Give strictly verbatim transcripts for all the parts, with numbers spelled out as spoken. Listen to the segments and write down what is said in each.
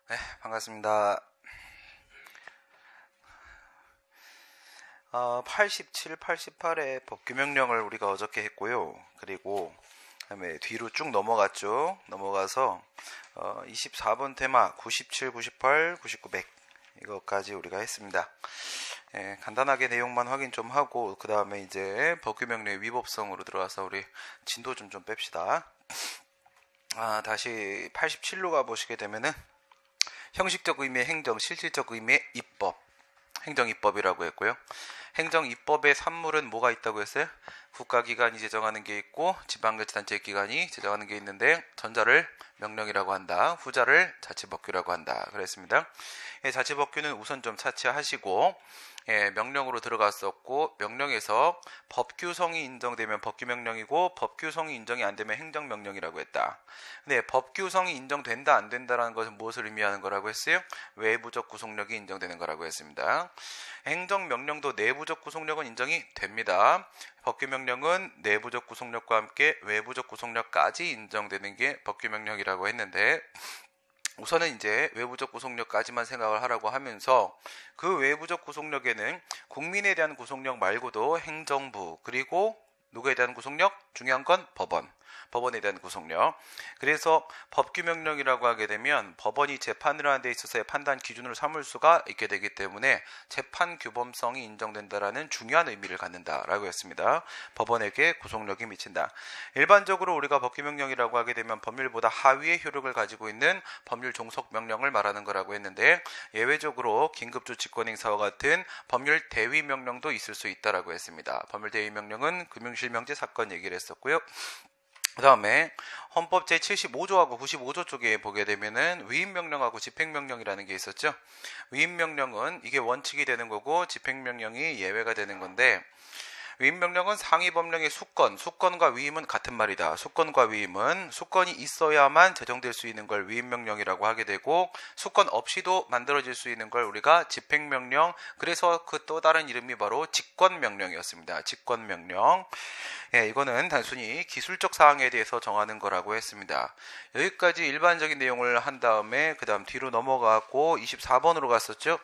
네, 반갑습니다. 어, 팔십칠, 팔십팔의 법규명령을 우리가 어저께 했고요. 그리고 그다음에 뒤로 쭉 넘어갔죠. 넘어가서 어, 이십사 번 테마 구십칠, 구십팔, 구십구, 백 이것까지 우리가 했습니다. 예, 간단하게 내용만 확인 좀 하고 그 다음에 이제 법규명령의 위법성으로 들어와서 우리 진도 좀 좀 뺍시다. 아, 다시 팔십칠로 가보시게 되면은 형식적 의미의 행정, 실질적 의미의 입법, 행정입법이라고 했고요. 행정입법의 산물은 뭐가 있다고 했어요? 국가기관이 제정하는 게 있고 지방자치단체기관이 제정하는 게 있는데 전자를 명령이라고 한다. 후자를 자치법규라고 한다. 그랬습니다. 예, 자치법규는 우선 좀 차치하시고 예, 명령으로 들어갔었고 명령에서 법규성이 인정되면 법규명령이고 법규성이 인정이 안 되면 행정명령이라고 했다. 근데 법규성이 인정된다 안 된다라는 것은 무엇을 의미하는 거라고 했어요? 외부적 구속력이 인정되는 거라고 했습니다. 행정명령도 내부적 구속력은 인정이 됩니다. 법규명령은 내부적 구속력과 함께 외부적 구속력까지 인정되는 게 법규명령이라고 했는데 우선은 이제 외부적 구속력까지만 생각을 하라고 하면서 그 외부적 구속력에는 국민에 대한 구속력 말고도 행정부 그리고 누구에 대한 구속력? 중요한 건 법원. 법원에 대한 구속력. 그래서 법규명령이라고 하게 되면 법원이 재판을 하는 데 있어서의 판단 기준으로 삼을 수가 있게 되기 때문에 재판 규범성이 인정된다라는 중요한 의미를 갖는다라고 했습니다. 법원에게 구속력이 미친다. 일반적으로 우리가 법규명령이라고 하게 되면 법률보다 하위의 효력을 가지고 있는 법률 종속 명령을 말하는 거라고 했는데 예외적으로 긴급조치권행사와 같은 법률 대위 명령도 있을 수 있다라고 했습니다. 법률 대위 명령은 금융실명제 사건 얘기를 했었고요. 그 다음에 헌법 제칠십오 조하고 구십오 조 쪽에 보게 되면은 위임명령하고 집행명령이라는 게 있었죠. 위임명령은 이게 원칙이 되는 거고 집행명령이 예외가 되는 건데 위임명령은 상위법령의 수권, 수권과 위임은 같은 말이다. 수권과 위임은 수권이 있어야만 제정될 수 있는 걸 위임명령이라고 하게 되고 수권 없이도 만들어질 수 있는 걸 우리가 집행명령, 그래서 그 또 다른 이름이 바로 직권명령이었습니다. 직권명령. 예, 이거는 단순히 기술적 사항에 대해서 정하는 거라고 했습니다. 여기까지 일반적인 내용을 한 다음에 그 다음 뒤로 넘어가고 이십사 번으로 갔었죠.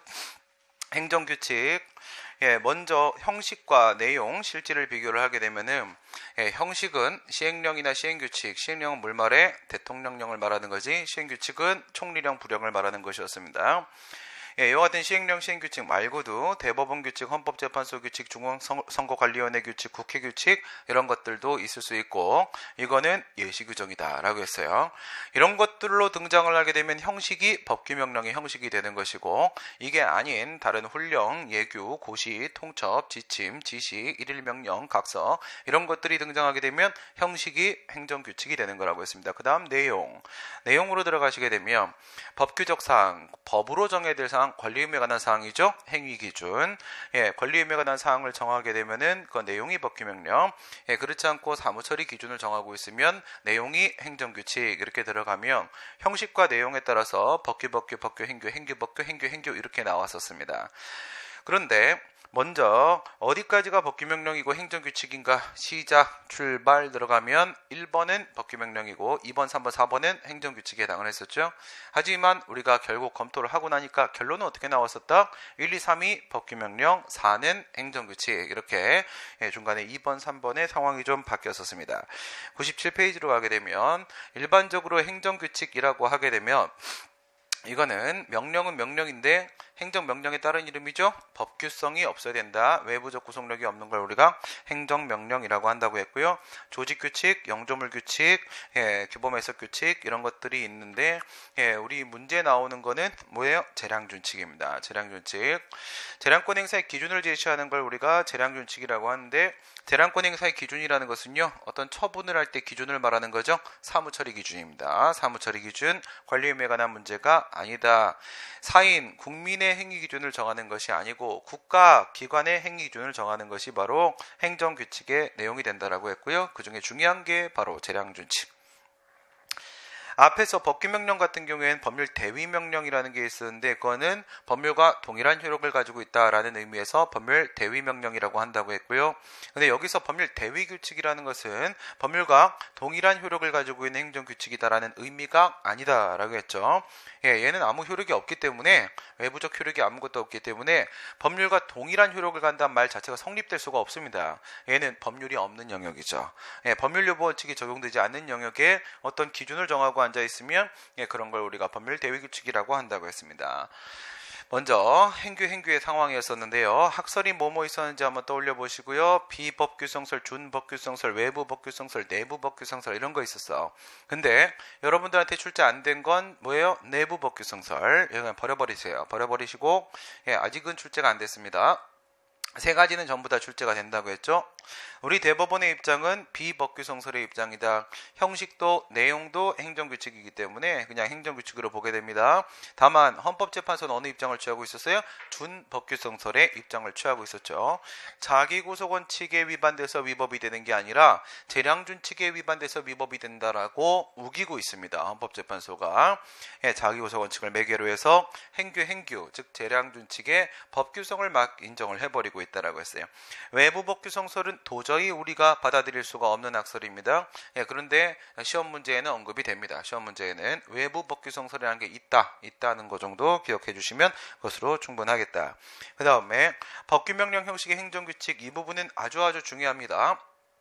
행정규칙. 예, 먼저 형식과 내용, 실질을 비교를 하게 되면은 예, 형식은 시행령이나 시행규칙, 시행령은 물말에 대통령령을 말하는 거지 시행규칙은 총리령, 부령을 말하는 것이었습니다. 예, 이와 같은 시행령, 시행규칙 말고도 대법원 규칙, 헌법재판소 규칙, 중앙선거관리위원회 규칙, 국회 규칙 이런 것들도 있을 수 있고 이거는 예시규정이다 라고 했어요. 이런 것들로 등장을 하게 되면 형식이 법규명령의 형식이 되는 것이고 이게 아닌 다른 훈령, 예규, 고시, 통첩, 지침, 지시, 일일명령, 각서 이런 것들이 등장하게 되면 형식이 행정규칙이 되는 거라고 했습니다. 그 다음 내용, 내용으로 들어가시게 되면 법규적 사항, 법으로 정해야 될 사항, 권리의무에 관한 사항이죠. 행위기준. 예, 권리의무에 관한 사항을 정하게 되면은 그 내용이 법규명령. 예, 그렇지 않고 사무처리 기준을 정하고 있으면 내용이 행정규칙. 이렇게 들어가면 형식과 내용에 따라서 법규, 법규, 법규, 행규, 행규, 법규, 행규, 행규 이렇게 나왔었습니다. 그런데 먼저 어디까지가 법규명령이고 행정규칙인가 시작, 출발 들어가면 일 번은 법규명령이고 이 번, 삼 번, 사 번은 행정규칙에 해당을 했었죠. 하지만 우리가 결국 검토를 하고 나니까 결론은 어떻게 나왔었다? 일, 이, 삼이 법규명령, 사는 행정규칙 이렇게 중간에 이 번, 삼 번의 상황이 좀 바뀌었었습니다. 구십칠 페이지로 가게 되면 일반적으로 행정규칙이라고 하게 되면 이거는 명령은 명령인데 행정명령에 따른 이름이죠. 법규성이 없어야 된다. 외부적 구속력이 없는 걸 우리가 행정명령이라고 한다고 했고요. 조직규칙, 영조물규칙, 예, 규범해석규칙 이런 것들이 있는데 예, 우리 문제 나오는 거는 뭐예요? 재량준칙입니다. 재량준칙. 재량권 행사의 기준을 제시하는 걸 우리가 재량준칙이라고 하는데 재량권 행사의 기준이라는 것은요. 어떤 처분을 할 때 기준을 말하는 거죠. 사무처리 기준입니다. 사무처리 기준, 권리의무에 관한 문제가 아니다. 사인, 국민의 행위 기준을 정하는 것이 아니고 국가, 기관의 행위 기준을 정하는 것이 바로 행정규칙의 내용이 된다라고 했고요. 그 중에 중요한 게 바로 재량준칙. 앞에서 법규명령 같은 경우에는 법률 대위명령이라는 게 있었는데 그거는 법률과 동일한 효력을 가지고 있다라는 의미에서 법률 대위명령이라고 한다고 했고요. 근데 여기서 법률 대위규칙이라는 것은 법률과 동일한 효력을 가지고 있는 행정규칙이다라는 의미가 아니다라고 했죠. 예, 얘는 아무 효력이 없기 때문에 외부적 효력이 아무것도 없기 때문에 법률과 동일한 효력을 간다는 말 자체가 성립될 수가 없습니다. 얘는 법률이 없는 영역이죠. 예, 법률요구 원칙이 적용되지 않는 영역에 어떤 기준을 정하고 앉아 있으면 예, 그런 걸 우리가 법률 대위규칙이라고 한다고 했습니다. 먼저 행규 행규의 상황이었었는데요. 학설이 뭐뭐 있었는지 한번 떠올려 보시고요. 비법규성설, 준법규성설, 외부 법규성설, 내부 법규성설 이런 거 있었어. 근데 여러분들한테 출제 안 된 건 뭐예요? 내부 법규성설. 이거 버려버리세요. 버려버리시고 예, 아직은 출제가 안 됐습니다. 세 가지는 전부 다 출제가 된다고 했죠. 우리 대법원의 입장은 비법규성설의 입장이다. 형식도 내용도 행정규칙이기 때문에 그냥 행정규칙으로 보게 됩니다. 다만 헌법재판소는 어느 입장을 취하고 있었어요? 준법규성설의 입장을 취하고 있었죠. 자기구속원칙에 위반돼서 위법이 되는 게 아니라 재량준칙에 위반돼서 위법이 된다라고 우기고 있습니다. 헌법재판소가 예, 자기구속원칙을 매개로 해서 행규 행규 즉 재량준칙의 법규성을 막 인정을 해버리고 있다라고 했어요. 외부 법규성설은 도저히 우리가 받아들일 수가 없는 학설입니다. 예, 그런데 시험 문제에는 언급이 됩니다. 시험 문제에는 외부 법규성설이라는 게 있다, 있다는 거 정도 기억해 주시면 그것으로 충분하겠다. 그 다음에 법규명령 형식의 행정규칙 이 부분은 아주 아주 중요합니다.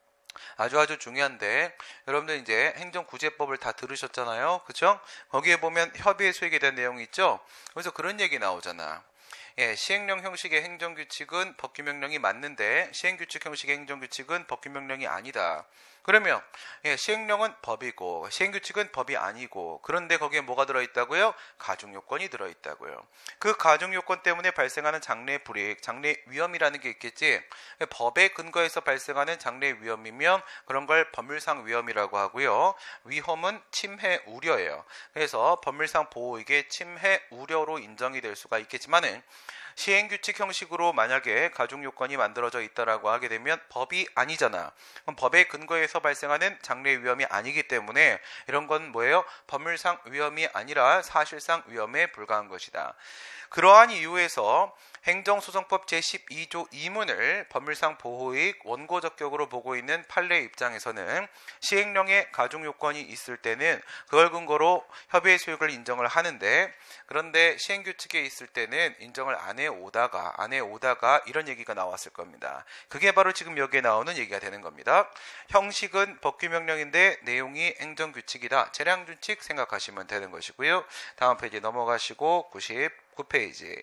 아주 아주 중요한데 여러분들 이제 행정구제법을 다 들으셨잖아요. 그쵸? 거기에 보면 협의의 수익에 대한 내용이 있죠. 그래서 그런 얘기 나오잖아. 예, 시행령 형식의 행정규칙은 법규명령이 맞는데 시행규칙 형식의 행정규칙은 법규명령이 아니다. 그러면 예, 시행령은 법이고 시행규칙은 법이 아니고 그런데 거기에 뭐가 들어있다고요? 가중요건이 들어있다고요. 그 가중요건 때문에 발생하는 장래 불이익, 장래 위험이라는 게 있겠지. 법에 근거해서 발생하는 장래 위험이면 그런 걸 법률상 위험이라고 하고요. 위험은 침해 우려예요. 그래서 법률상 보호익의 침해 우려로 인정이 될 수가 있겠지만은 시행규칙 형식으로 만약에 가중요건이 만들어져 있다라고 하게 되면 법이 아니잖아. 그럼 법에 근거해서 발생하는 장래 위험이 아니기 때문에 이런 건 뭐예요? 법률상 위험이 아니라 사실상 위험에 불과한 것이다. 그러한 이유에서 행정소송법 제십이 조 이 문을 법률상 보호익 원고적격으로 보고 있는 판례 입장에서는 시행령에 가중요건이 있을 때는 그걸 근거로 협의의 수익을 인정을 하는데 그런데 시행규칙에 있을 때는 인정을 안 해오다가 안 해오다가 이런 얘기가 나왔을 겁니다. 그게 바로 지금 여기에 나오는 얘기가 되는 겁니다. 형식은 법규명령인데 내용이 행정규칙이다. 재량준칙 생각하시면 되는 것이고요. 다음 페이지 넘어가시고 구십구 페이지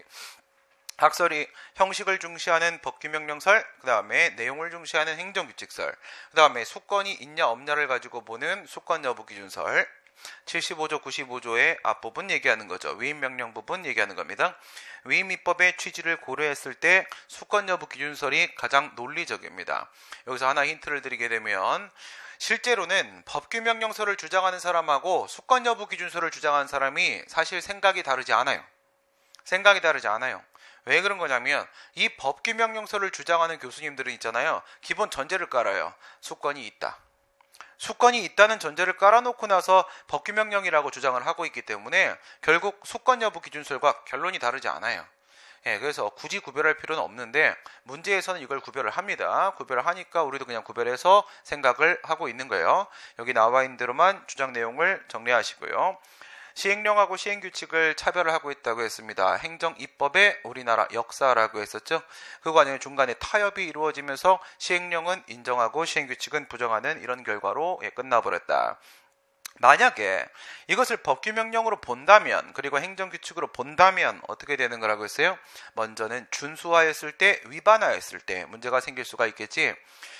학설이 형식을 중시하는 법규명령설, 그 다음에 내용을 중시하는 행정규칙설, 그 다음에 수권이 있냐 없냐를 가지고 보는 수권 여부 기준설, 칠십오 조 구십오 조의 앞부분 얘기하는 거죠. 위임명령 부분 얘기하는 겁니다. 위임 입법의 취지를 고려했을 때 수권 여부 기준설이 가장 논리적입니다. 여기서 하나 힌트를 드리게 되면 실제로는 법규명령설을 주장하는 사람하고 수권 여부 기준설을 주장하는 사람이 사실 생각이 다르지 않아요. 생각이 다르지 않아요. 왜 그런 거냐면 이 법규명령설을 주장하는 교수님들은 있잖아요. 기본 전제를 깔아요. 수권이 있다. 수권이 있다는 전제를 깔아놓고 나서 법규명령이라고 주장을 하고 있기 때문에 결국 수권 여부 기준설과 결론이 다르지 않아요. 예, 그래서 굳이 구별할 필요는 없는데 문제에서는 이걸 구별을 합니다. 구별을 하니까 우리도 그냥 구별해서 생각을 하고 있는 거예요. 여기 나와 있는 대로만 주장 내용을 정리하시고요. 시행령하고 시행규칙을 차별을 하고 있다고 했습니다. 행정입법의 우리나라 역사라고 했었죠. 그거 아니면 중간에 타협이 이루어지면서 시행령은 인정하고 시행규칙은 부정하는 이런 결과로 예, 끝나버렸다. 만약에 이것을 법규명령으로 본다면 그리고 행정규칙으로 본다면 어떻게 되는 거라고 했어요? 먼저는 준수하였을 때 위반하였을 때 문제가 생길 수가 있겠지.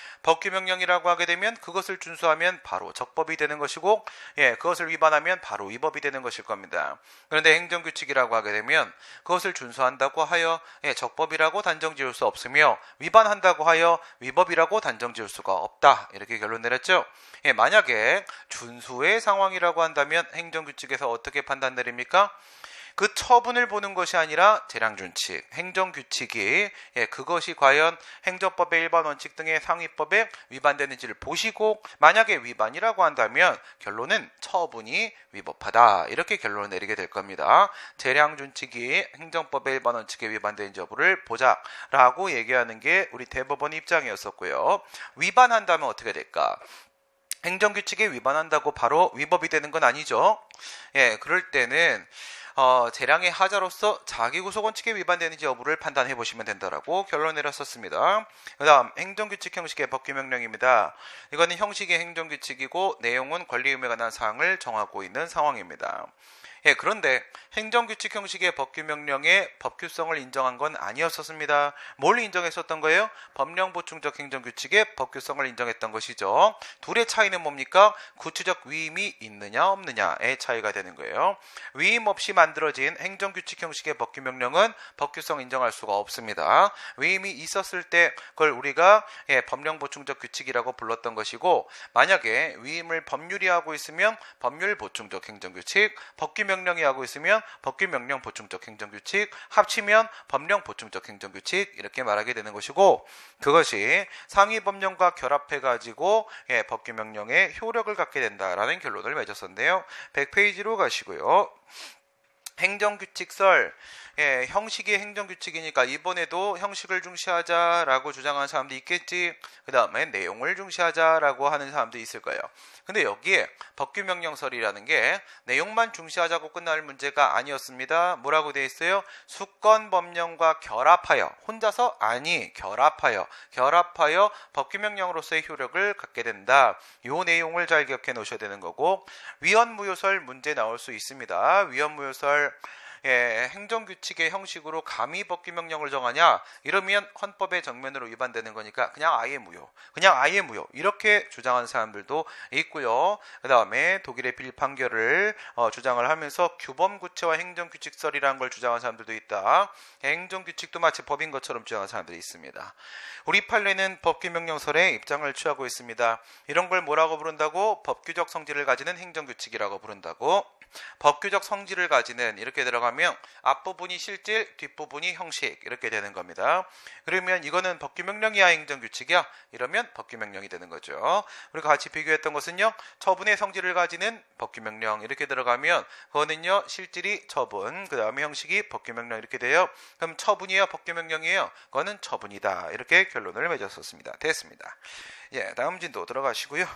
법규명령이라고 하게 되면 그것을 준수하면 바로 적법이 되는 것이고 예, 그것을 위반하면 바로 위법이 되는 것일 겁니다. 그런데 행정규칙이라고 하게 되면 그것을 준수한다고 하여 예, 적법이라고 단정 지을 수 없으며 위반한다고 하여 위법이라고 단정 지을 수가 없다. 이렇게 결론 내렸죠. 예, 만약에 준수의 상황이라고 한다면 행정규칙에서 어떻게 판단 내립니까? 그 처분을 보는 것이 아니라 재량준칙, 행정규칙이 예, 그것이 과연 행정법의 일반 원칙 등의 상위법에 위반되는지를 보시고 만약에 위반이라고 한다면 결론은 처분이 위법하다 이렇게 결론을 내리게 될 겁니다. 재량준칙이 행정법의 일반 원칙에 위반되는지 여부를 보자라고 얘기하는 게 우리 대법원 입장이었었고요. 위반한다면 어떻게 될까? 행정규칙에 위반한다고 바로 위법이 되는 건 아니죠. 예, 그럴 때는 어, 재량의 하자로서 자기구속원칙에 위반되는지 여부를 판단해 보시면 된다라고 결론 내렸었습니다. 그 다음 행정규칙 형식의 법규명령입니다. 이거는 형식의 행정규칙이고 내용은 권리의무에 관한 사항을 정하고 있는 상황입니다. 예, 그런데 행정규칙 형식의 법규명령의 법규성을 인정한 건 아니었었습니다. 뭘 인정했었던 거예요? 법령보충적 행정규칙의 법규성을 인정했던 것이죠. 둘의 차이는 뭡니까? 구체적 위임이 있느냐 없느냐의 차이가 되는 거예요. 위임 없이 만들어진 행정규칙 형식의 법규명령은 법규성 인정할 수가 없습니다. 위임이 있었을 때 그걸 우리가 예, 법령보충적 규칙이라고 불렀던 것이고 만약에 위임을 법률이 하고 있으면 법률보충적 행정규칙, 법규 명령이 하고 있으면 법규명령 보충적 행정규칙, 합치면 법령 보충적 행정규칙 이렇게 말하게 되는 것이고 그것이 상위법령과 결합해가지고 예, 법규명령의 효력을 갖게 된다라는 결론을 맺었었는데요. 백 페이지로 가시고요. 행정규칙설 예, 형식이 행정규칙이니까 이번에도 형식을 중시하자라고 주장하는 사람도 있겠지. 그 다음에 내용을 중시하자라고 하는 사람도 있을 거예요. 근데 여기에 법규명령설이라는 게 내용만 중시하자고 끝날 문제가 아니었습니다. 뭐라고 되어 있어요? 수권법령과 결합하여 혼자서 아니 결합하여 결합하여 법규명령으로서의 효력을 갖게 된다. 이 내용을 잘 기억해 놓으셔야 되는 거고 위헌무효설 문제 나올 수 있습니다. 위헌무효설 예, 행정규칙의 형식으로 감히 법규명령을 정하냐 이러면 헌법의 정면으로 위반되는 거니까 그냥 아예 무효 그냥 아예 무효 이렇게 주장하는 사람들도 있고요. 그 다음에 독일의 빌 판결을 어, 주장을 하면서 규범구체와 행정규칙설이라는 걸 주장하는 사람들도 있다. 행정규칙도 마치 법인 것처럼 주장하는 사람들이 있습니다. 우리 판례는 법규명령설의 입장을 취하고 있습니다. 이런 걸 뭐라고 부른다고? 법규적 성질을 가지는 행정규칙이라고 부른다고. 법규적 성질을 가지는 이렇게 들어가면 앞부분이 실질, 뒷부분이 형식 이렇게 되는 겁니다. 그러면 이거는 법규명령이야 행정규칙이야? 이러면 법규명령이 되는 거죠. 우리가 같이 비교했던 것은요. 처분의 성질을 가지는 법규명령 이렇게 들어가면 그거는요. 실질이 처분, 그 다음에 형식이 법규명령 이렇게 돼요. 그럼 처분이에요? 법규명령이에요? 그거는 처분이다. 이렇게 결론을 맺었었습니다. 됐습니다. 예, 다음 진도 들어가시고요.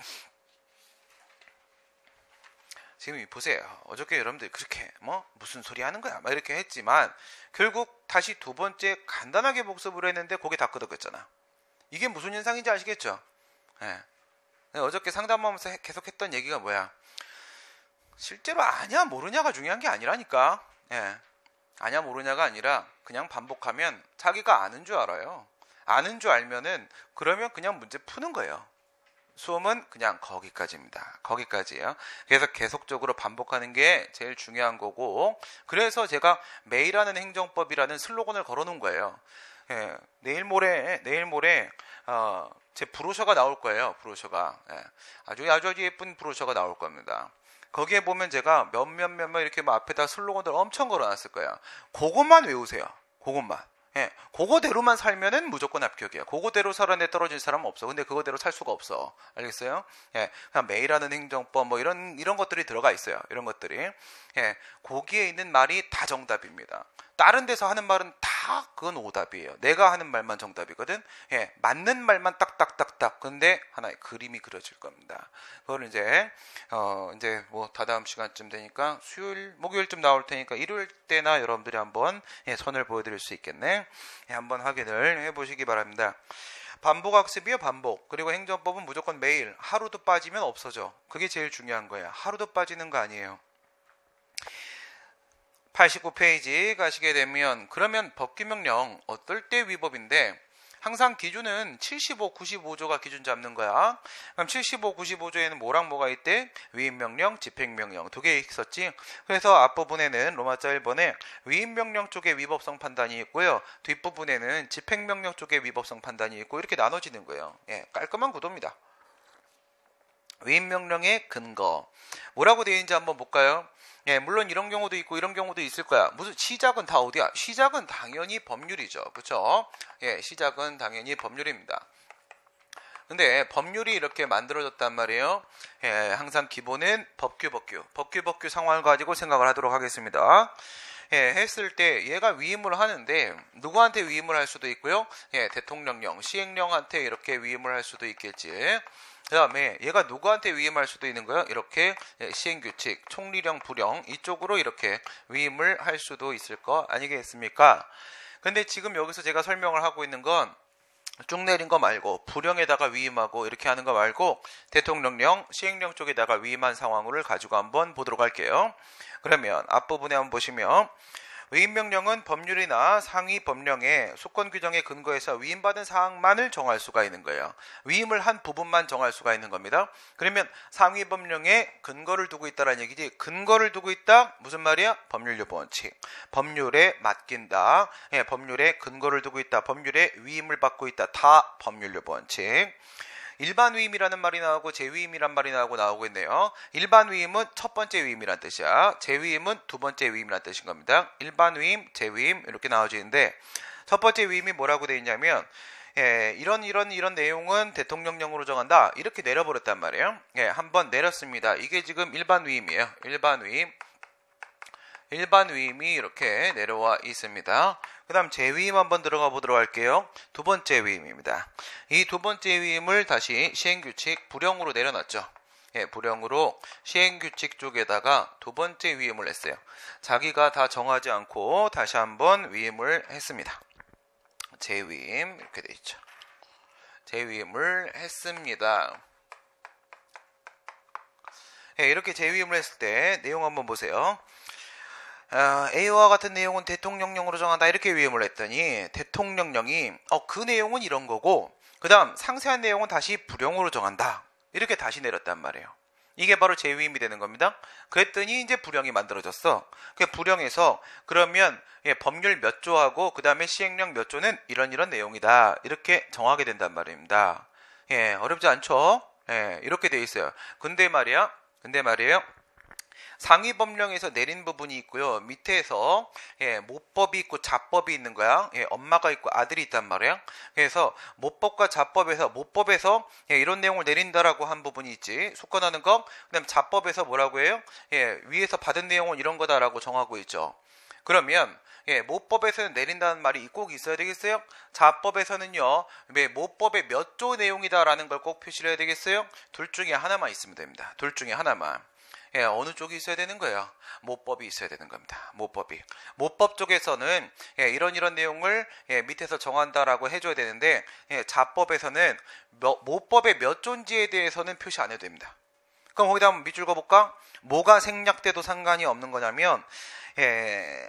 지금 보세요. 어저께 여러분들이 그렇게 뭐 무슨 소리 하는 거야 막 이렇게 했지만 결국 다시 두 번째 간단하게 복습을 했는데 거기 다 끄덕였잖아. 이게 무슨 현상인지 아시겠죠? 예. 어저께 상담하면서 계속 했던 얘기가 뭐야? 실제로 아냐 모르냐가 중요한 게 아니라니까. 예. 아냐 모르냐가 아니라 그냥 반복하면 자기가 아는 줄 알아요. 아는 줄 알면은 그러면 그냥 문제 푸는 거예요. 수험은 그냥 거기까지입니다. 거기까지예요. 그래서 계속적으로 반복하는 게 제일 중요한 거고 그래서 제가 매일 하는 행정법이라는 슬로건을 걸어놓은 거예요. 예, 내일 모레 내일 모레 어, 제 브로셔가 나올 거예요. 브로셔가 예, 아주 아주 아주 예쁜 브로셔가 나올 겁니다. 거기에 보면 제가 몇몇 몇몇 이렇게 막 앞에다 슬로건들 엄청 걸어놨을 거예요. 그것만 외우세요. 그것만. 예, 그거대로만 살면은 무조건 합격이야. 그거대로 살아내 떨어질 사람은 없어. 근데 그거대로 살 수가 없어. 알겠어요? 예, 그냥 매일 하는 행정법 뭐 이런 이런 것들이 들어가 있어요. 이런 것들이. 예, 거기에 있는 말이 다 정답입니다. 다른 데서 하는 말은 다 그건 오답이에요. 내가 하는 말만 정답이거든. 예, 맞는 말만 딱딱딱딱. 근데 하나의 그림이 그려질 겁니다. 그걸 이제 어 이제 뭐 다다음 시간쯤 되니까 수요일, 목요일쯤 나올 테니까 일요일 때나 여러분들이 한번 예, 선을 보여드릴 수 있겠네. 예, 한번 확인을 해보시기 바랍니다. 반복 학습이요, 반복. 그리고 행정법은 무조건 매일 하루도 빠지면 없어져. 그게 제일 중요한 거예요. 하루도 빠지는 거 아니에요. 팔십구 페이지 가시게 되면 그러면 법규명령 어떨 때 위법인데 항상 기준은 칠십오, 구십오조가 기준 잡는 거야. 그럼 칠십오, 구십오조에는 뭐랑 뭐가 있대? 위임명령, 집행명령 두 개 있었지. 그래서 앞부분에는 로마자 일 번에 위임명령 쪽에 위법성 판단이 있고요. 뒷부분에는 집행명령 쪽에 위법성 판단이 있고 이렇게 나눠지는 거예요. 예, 깔끔한 구도입니다. 위임명령의 근거 뭐라고 되어 있는지 한번 볼까요? 예, 물론 이런 경우도 있고 이런 경우도 있을 거야. 무슨 시작은 다 어디야? 시작은 당연히 법률이죠. 그렇죠? 예, 시작은 당연히 법률입니다. 근데 법률이 이렇게 만들어졌단 말이에요. 예, 항상 기본은 법규, 법규, 법규, 법규 상황을 가지고 생각을 하도록 하겠습니다. 예, 했을 때 얘가 위임을 하는데 누구한테 위임을 할 수도 있고요. 예, 대통령령, 시행령한테 이렇게 위임을 할 수도 있겠지. 그 다음에 얘가 누구한테 위임할 수도 있는 거예요. 이렇게 시행규칙, 총리령, 부령 이쪽으로 이렇게 위임을 할 수도 있을 거 아니겠습니까? 근데 지금 여기서 제가 설명을 하고 있는 건 쭉 내린 거 말고 부령에다가 위임하고 이렇게 하는 거 말고 대통령령, 시행령 쪽에다가 위임한 상황을 가지고 한번 보도록 할게요. 그러면 앞부분에 한번 보시면 위임명령은 법률이나 상위 법령의 수권 규정에 근거해서 위임받은 사항만을 정할 수가 있는 거예요. 위임을 한 부분만 정할 수가 있는 겁니다. 그러면 상위 법령에 근거를 두고 있다라는 얘기지. 근거를 두고 있다? 무슨 말이야? 법률요보 원칙. 법률에 맡긴다. 예, 법률에 근거를 두고 있다. 법률에 위임을 받고 있다. 다 법률요보 원칙. 일반 위임이라는 말이 나오고 재위임이란 말이 나오고 나오고 있네요. 일반 위임은 첫 번째 위임이란 뜻이야. 재위임은 두 번째 위임이란 뜻인 겁니다. 일반 위임, 재위임 이렇게 나와지는데 첫 번째 위임이 뭐라고 되어 있냐면 예, 이런 이런 이런 내용은 대통령령으로 정한다. 이렇게 내려버렸단 말이에요. 예, 한번 내렸습니다. 이게 지금 일반 위임이에요. 일반 위임. 일반 위임이 이렇게 내려와 있습니다. 그 다음 재위임 한번 들어가 보도록 할게요. 두 번째 위임입니다. 이 두 번째 위임을 다시 시행규칙 부령으로 내려놨죠. 예, 부령으로 시행규칙 쪽에다가 두 번째 위임을 했어요. 자기가 다 정하지 않고 다시 한번 위임을 했습니다. 재위임 이렇게 돼 있죠. 재위임을 했습니다. 예, 이렇게 재위임을 했을 때 내용 한번 보세요. 어, A와 같은 내용은 대통령령으로 정한다 이렇게 위임을 했더니 대통령령이 어, 그 내용은 이런 거고 그 다음 상세한 내용은 다시 부령으로 정한다 이렇게 다시 내렸단 말이에요. 이게 바로 재위임이 되는 겁니다. 그랬더니 이제 부령이 만들어졌어. 그 부령에서 그러면 예, 법률 몇 조하고 그 다음에 시행령 몇 조는 이런 이런 내용이다 이렇게 정하게 된단 말입니다. 예, 어렵지 않죠? 예, 이렇게 돼 있어요. 근데 말이야 근데 말이에요 상위 법령에서 내린 부분이 있고요. 밑에서 예, 모법이 있고 자법이 있는 거야. 예, 엄마가 있고 아들이 있단 말이야. 그래서 모법과 자법에서 모법에서 예, 이런 내용을 내린다라고 한 부분이 있지. 속건하는 거. 그다음 자법에서 뭐라고 해요? 예, 위에서 받은 내용은 이런 거다라고 정하고 있죠. 그러면 예, 모법에서는 내린다는 말이 꼭 있어야 되겠어요? 자법에서는요. 예, 모법의 몇 조 내용이다라는 걸 꼭 표시를 해야 되겠어요? 둘 중에 하나만 있으면 됩니다. 둘 중에 하나만. 예, 어느 쪽이 있어야 되는 거예요? 모법이 있어야 되는 겁니다. 모법이. 모법 쪽에서는 예, 이런 이런 내용을 예, 밑에서 정한다라고 해줘야 되는데 예, 자법에서는 몇, 모법의 몇 조인지에 대해서는 표시 안 해도 됩니다. 그럼 거기다 한번 밑줄 그어볼까? 뭐가 생략돼도 상관이 없는 거냐면 예,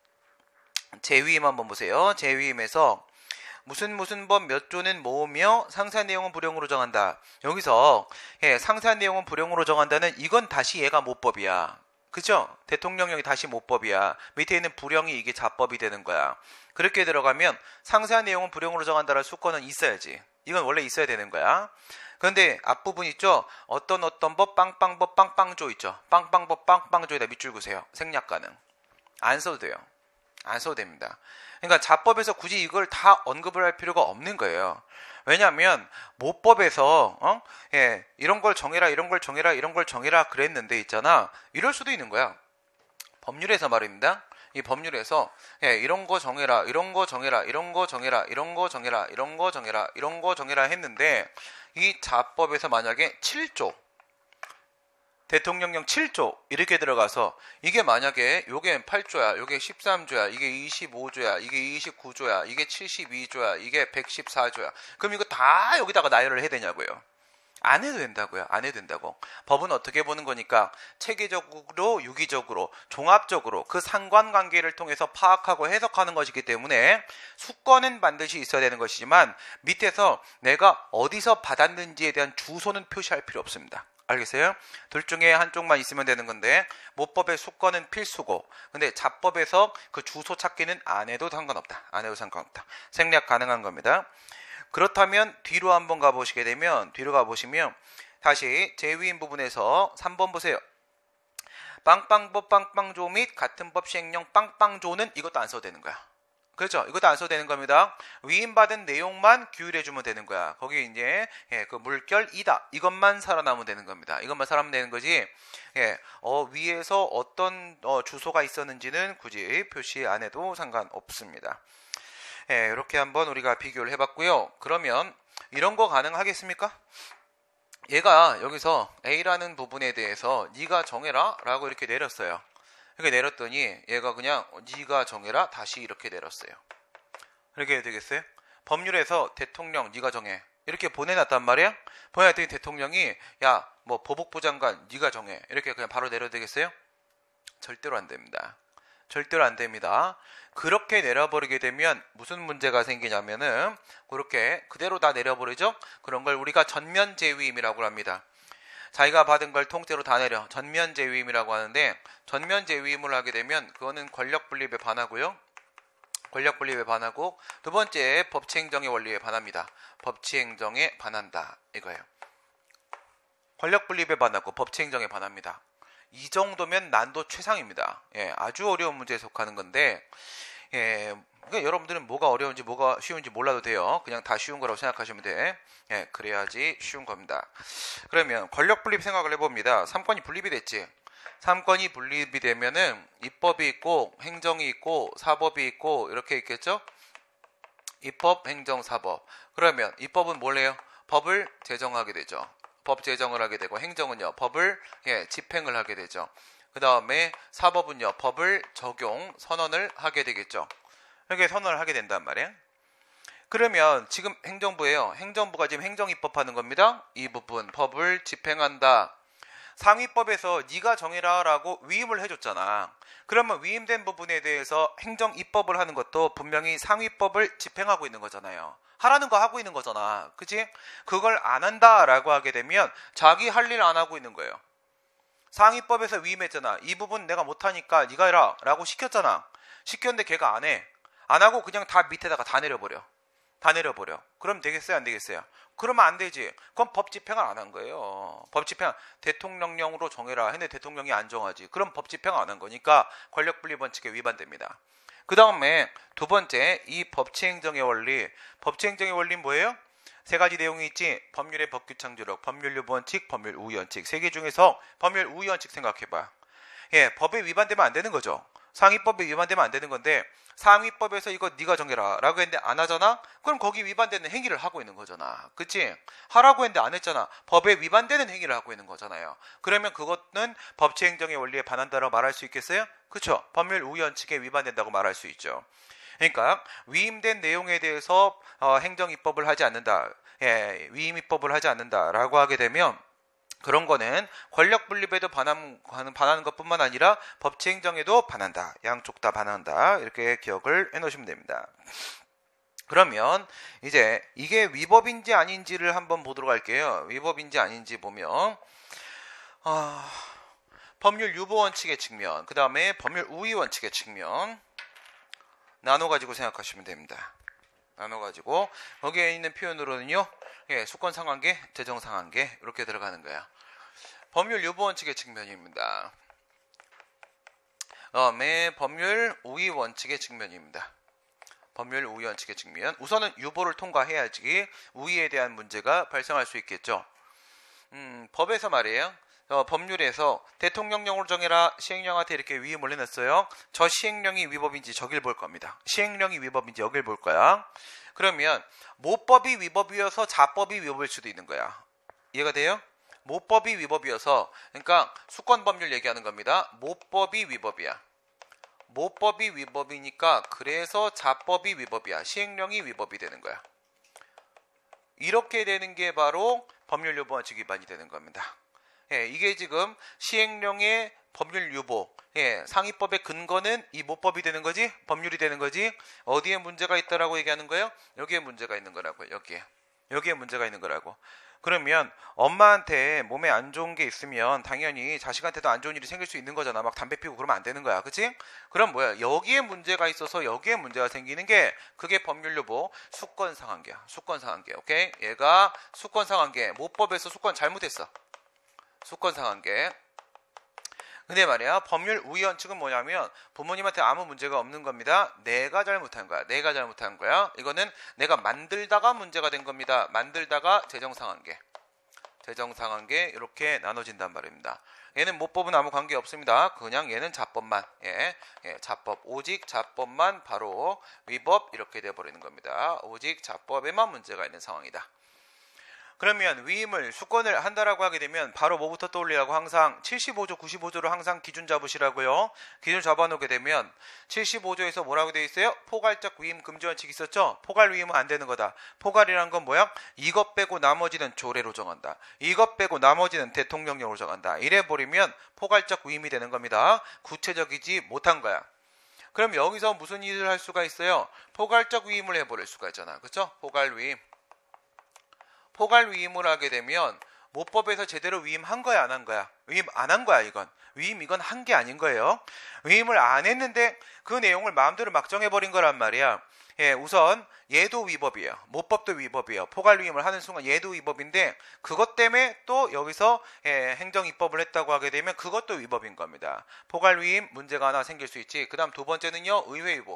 재위임 한번 보세요. 재위임에서 무슨 무슨 법 몇 조는 모으며 상세한 내용은 부령으로 정한다. 여기서 예, 상세한 내용은 부령으로 정한다는 이건 다시 얘가 모법이야. 그죠? 대통령령이 다시 모법이야. 밑에 있는 부령이 이게 자법이 되는 거야. 그렇게 들어가면 상세한 내용은 부령으로 정한다는 수권은 있어야지. 이건 원래 있어야 되는 거야. 그런데 앞부분 있죠? 어떤 어떤 법 빵빵법 빵빵조 있죠? 빵빵법 빵빵조에다 밑줄 그으세요. 생략 가능. 안 써도 돼요. 안 써도 됩니다. 그러니까 자법에서 굳이 이걸 다 언급을 할 필요가 없는 거예요. 왜냐하면 모법에서 어? 예, 이런 걸 정해라 이런 걸 정해라 이런 걸 정해라 그랬는데 있잖아. 이럴 수도 있는 거야. 법률에서 말입니다. 이 법률에서 예, 이런 거 정해라 이런 거 정해라 이런 거 정해라 이런 거 정해라 이런 거 정해라 이런 거 정해라 했는데 이 자법에서 만약에 칠 조 대통령령 칠 조 이렇게 들어가서 이게 만약에 요게 팔 조야 요게 십삼 조야 이게 이십오 조야 이게 이십구 조야 이게 칠십이 조야 이게 백십사 조야 그럼 이거 다 여기다가 나열을 해야 되냐고요. 안 해도 된다고요. 안 해도 된다고. 법은 어떻게 보는 거니까 체계적으로 유기적으로 종합적으로 그 상관관계를 통해서 파악하고 해석하는 것이기 때문에 수권은 반드시 있어야 되는 것이지만 밑에서 내가 어디서 받았는지에 대한 주소는 표시할 필요 없습니다. 알겠어요? 둘 중에 한쪽만 있으면 되는 건데 모법의 수권은 필수고 근데 자법에서 그 주소 찾기는 안 해도 상관없다. 안 해도 상관없다. 생략 가능한 겁니다. 그렇다면 뒤로 한번 가보시게 되면 뒤로 가보시면 다시 재위임 부분에서 삼 번 보세요. 빵빵법 빵빵조 및 같은 법 시행령 빵빵조는 이것도 안 써도 되는 거야. 그렇죠? 이것도 안 써도 되는 겁니다. 위임받은 내용만 규율해주면 되는 거야. 거기 이제 예, 그 물결 이다 이것만 살아남으면 되는 겁니다. 이것만 살아남으면 되는 거지. 예, 어, 위에서 어떤 어, 주소가 있었는지는 굳이 표시 안 해도 상관없습니다. 예, 이렇게 한번 우리가 비교를 해봤고요. 그러면 이런 거 가능하겠습니까? 얘가 여기서 A라는 부분에 대해서 네가 정해라 라고 이렇게 내렸어요. 이렇게 내렸더니 얘가 그냥 네가 정해라 다시 이렇게 내렸어야 이렇게 해야 되겠어요? 법률에서 대통령 네가 정해 이렇게 보내놨단 말이야. 보내놨더니 대통령이 야 뭐 보복부 장관 네가 정해 이렇게 그냥 바로 내려도 되겠어요? 절대로 안 됩니다. 절대로 안 됩니다. 그렇게 내려버리게 되면 무슨 문제가 생기냐면은 그렇게 그대로 다 내려버리죠. 그런 걸 우리가 전면 재위임이라고 합니다. 자기가 받은 걸 통째로 다 내려 전면 재위임이라고 하는데, 전면 재위임을 하게 되면 그거는 권력 분립에 반하고요. 권력 분립에 반하고, 두 번째 법치행정의 원리에 반합니다. 법치행정에 반한다 이거예요. 권력 분립에 반하고 법치행정에 반합니다. 이 정도면 난도 최상입니다. 예, 아주 어려운 문제에 속하는 건데, 예, 그러니까 여러분들은 뭐가 어려운지 뭐가 쉬운지 몰라도 돼요. 그냥 다 쉬운 거라고 생각하시면 돼. 예, 그래야지 쉬운 겁니다. 그러면 권력 분립 생각을 해봅니다. 삼권이 분립이 됐지. 삼권이 분립이 되면은 입법이 있고 행정이 있고 사법이 있고 이렇게 있겠죠. 입법, 행정, 사법. 그러면 입법은 뭘 해요? 법을 제정하게 되죠. 법 제정을 하게 되고, 행정은요 법을 예, 집행을 하게 되죠. 그 다음에 사법은요 법을 적용, 선언을 하게 되겠죠. 이렇게 선언을 하게 된단 말이에요. 그러면 지금 행정부예요. 행정부가 지금 행정입법하는 겁니다. 이 부분 법을 집행한다. 상위법에서 네가 정해라 라고 위임을 해줬잖아. 그러면 위임된 부분에 대해서 행정입법을 하는 것도 분명히 상위법을 집행하고 있는 거잖아요. 하라는 거 하고 있는 거잖아. 그치? 그걸 안 한다라고 하게 되면 자기 할 일 안 하고 있는 거예요. 상위법에서 위임했잖아. 이 부분 내가 못하니까 네가 해라 라고 시켰잖아. 시켰는데 걔가 안 해. 안 하고 그냥 다 밑에다가 다 내려버려. 다 내려버려. 그럼 되겠어요? 안 되겠어요? 그러면 안 되지. 그럼 법 집행을 안 한 거예요. 법 집행, 대통령령으로 정해라 했는데 대통령이 안 정하지. 그럼 법 집행 안 한 거니까 권력분립 원칙에 위반됩니다. 그 다음에 두 번째, 이 법치행정의 원리. 법치행정의 원리는 뭐예요? 세 가지 내용이 있지. 법률의 법규창조력, 법률 유보원칙, 법률 우위원칙. 세 개 중에서 법률 우위원칙 생각해봐. 예, 법에 위반되면 안 되는 거죠. 상위법에 위반되면 안 되는 건데, 상위법에서 이거 네가 정해라 라고 했는데 안 하잖아? 그럼 거기 위반되는 행위를 하고 있는 거잖아. 그치? 하라고 했는데 안 했잖아. 법에 위반되는 행위를 하고 있는 거잖아요. 그러면 그것은 법치행정의 원리에 반한다라고 말할 수 있겠어요? 그쵸? 법률 우위원칙에 위반된다고 말할 수 있죠. 그러니까 위임된 내용에 대해서 어, 행정입법을 하지 않는다. 예, 위임입법을 하지 않는다라고 하게 되면 그런 거는 권력 분립에도 반함, 반하는 것뿐만 아니라 법치행정에도 반한다. 양쪽 다 반한다. 이렇게 기억을 해놓으시면 됩니다. 그러면 이제 이게 위법인지 아닌지를 한번 보도록 할게요. 위법인지 아닌지 보면 어, 법률 유보 원칙의 측면, 그 다음에 법률 우위 원칙의 측면 나눠가지고 생각하시면 됩니다. 나눠가지고 거기에 있는 표현으로는요, 예, 수권 상한계, 재정 상한계 이렇게 들어가는 거야. 법률 유보 원칙의 측면입니다. 다음에 법률 우위 원칙의 측면입니다. 법률 우위 원칙의 측면. 우선은 유보를 통과해야지 우위에 대한 문제가 발생할 수 있겠죠. 음, 법에서 말이에요. 어, 법률에서 대통령령으로 정해라 시행령한테 이렇게 위임을 해놨어요. 저 시행령이 위법인지 저길 볼 겁니다. 시행령이 위법인지 여길 볼 거야. 그러면 모법이 위법이어서 자법이 위법일 수도 있는 거야. 이해가 돼요? 모법이 위법이어서, 그러니까 수권법률 얘기하는 겁니다. 모법이 위법이야. 모법이 위법이니까 그래서 자법이 위법이야. 시행령이 위법이 되는 거야. 이렇게 되는 게 바로 법률 유보 원칙 위반이 되는 겁니다. 예, 이게 지금 시행령의 법률 유보, 예, 상위법의 근거는 이 모법이 되는 거지, 법률이 되는 거지. 어디에 문제가 있다라고 얘기하는 거예요? 여기에 문제가 있는 거라고요. 여기에 여기에 문제가 있는 거라고. 그러면 엄마한테 몸에 안 좋은 게 있으면 당연히 자식한테도 안 좋은 일이 생길 수 있는 거잖아. 막 담배 피우고 그러면 안 되는 거야. 그치? 그럼 뭐야? 여기에 문제가 있어서 여기에 문제가 생기는 게 그게 법률 유보 수권 상한계야. 수권 상한계. 오케이? 얘가 수권 상한계. 모법에서 수권 잘못했어. 수권 상한계. 근데 말이야, 법률 우위 원칙은 뭐냐면 부모님한테 아무 문제가 없는 겁니다. 내가 잘못한 거야. 내가 잘못한 거야. 이거는 내가 만들다가 문제가 된 겁니다. 만들다가 재정상한계. 재정상한계 이렇게 나눠진단 말입니다. 얘는 모법은 아무 관계 없습니다. 그냥 얘는 자법만. 예, 예, 자법. 오직 자법만 바로 위법 이렇게 돼버리는 겁니다. 오직 자법에만 문제가 있는 상황이다. 그러면 위임을 수권을 한다라고 하게 되면 바로 뭐부터 떠올리라고 항상 칠십오 조, 구십오 조를 항상 기준 잡으시라고요. 기준 잡아놓게 되면 칠십오 조에서 뭐라고 되어 있어요? 포괄적 위임 금지 원칙이 있었죠? 포괄 위임은 안 되는 거다. 포괄이란 건 뭐야? 이것 빼고 나머지는 조례로 정한다. 이것 빼고 나머지는 대통령령으로 정한다. 이래버리면 포괄적 위임이 되는 겁니다. 구체적이지 못한 거야. 그럼 여기서 무슨 일을 할 수가 있어요? 포괄적 위임을 해버릴 수가 있잖아. 그렇죠? 포괄 위임. 포괄 위임을 하게 되면 모법에서 제대로 위임한 거야, 안 한 거야? 위임 안 한 거야, 이건. 위임 이건 한 게 아닌 거예요. 위임을 안 했는데 그 내용을 마음대로 막 정해버린 거란 말이야. 예, 우선 얘도 위법이에요. 모법도 위법이에요. 포괄 위임을 하는 순간 얘도 위법인데 그것 때문에 또 여기서 예, 행정입법을 했다고 하게 되면 그것도 위법인 겁니다. 포괄 위임 문제가 하나 생길 수 있지. 그 다음 두 번째는요, 의회 유보.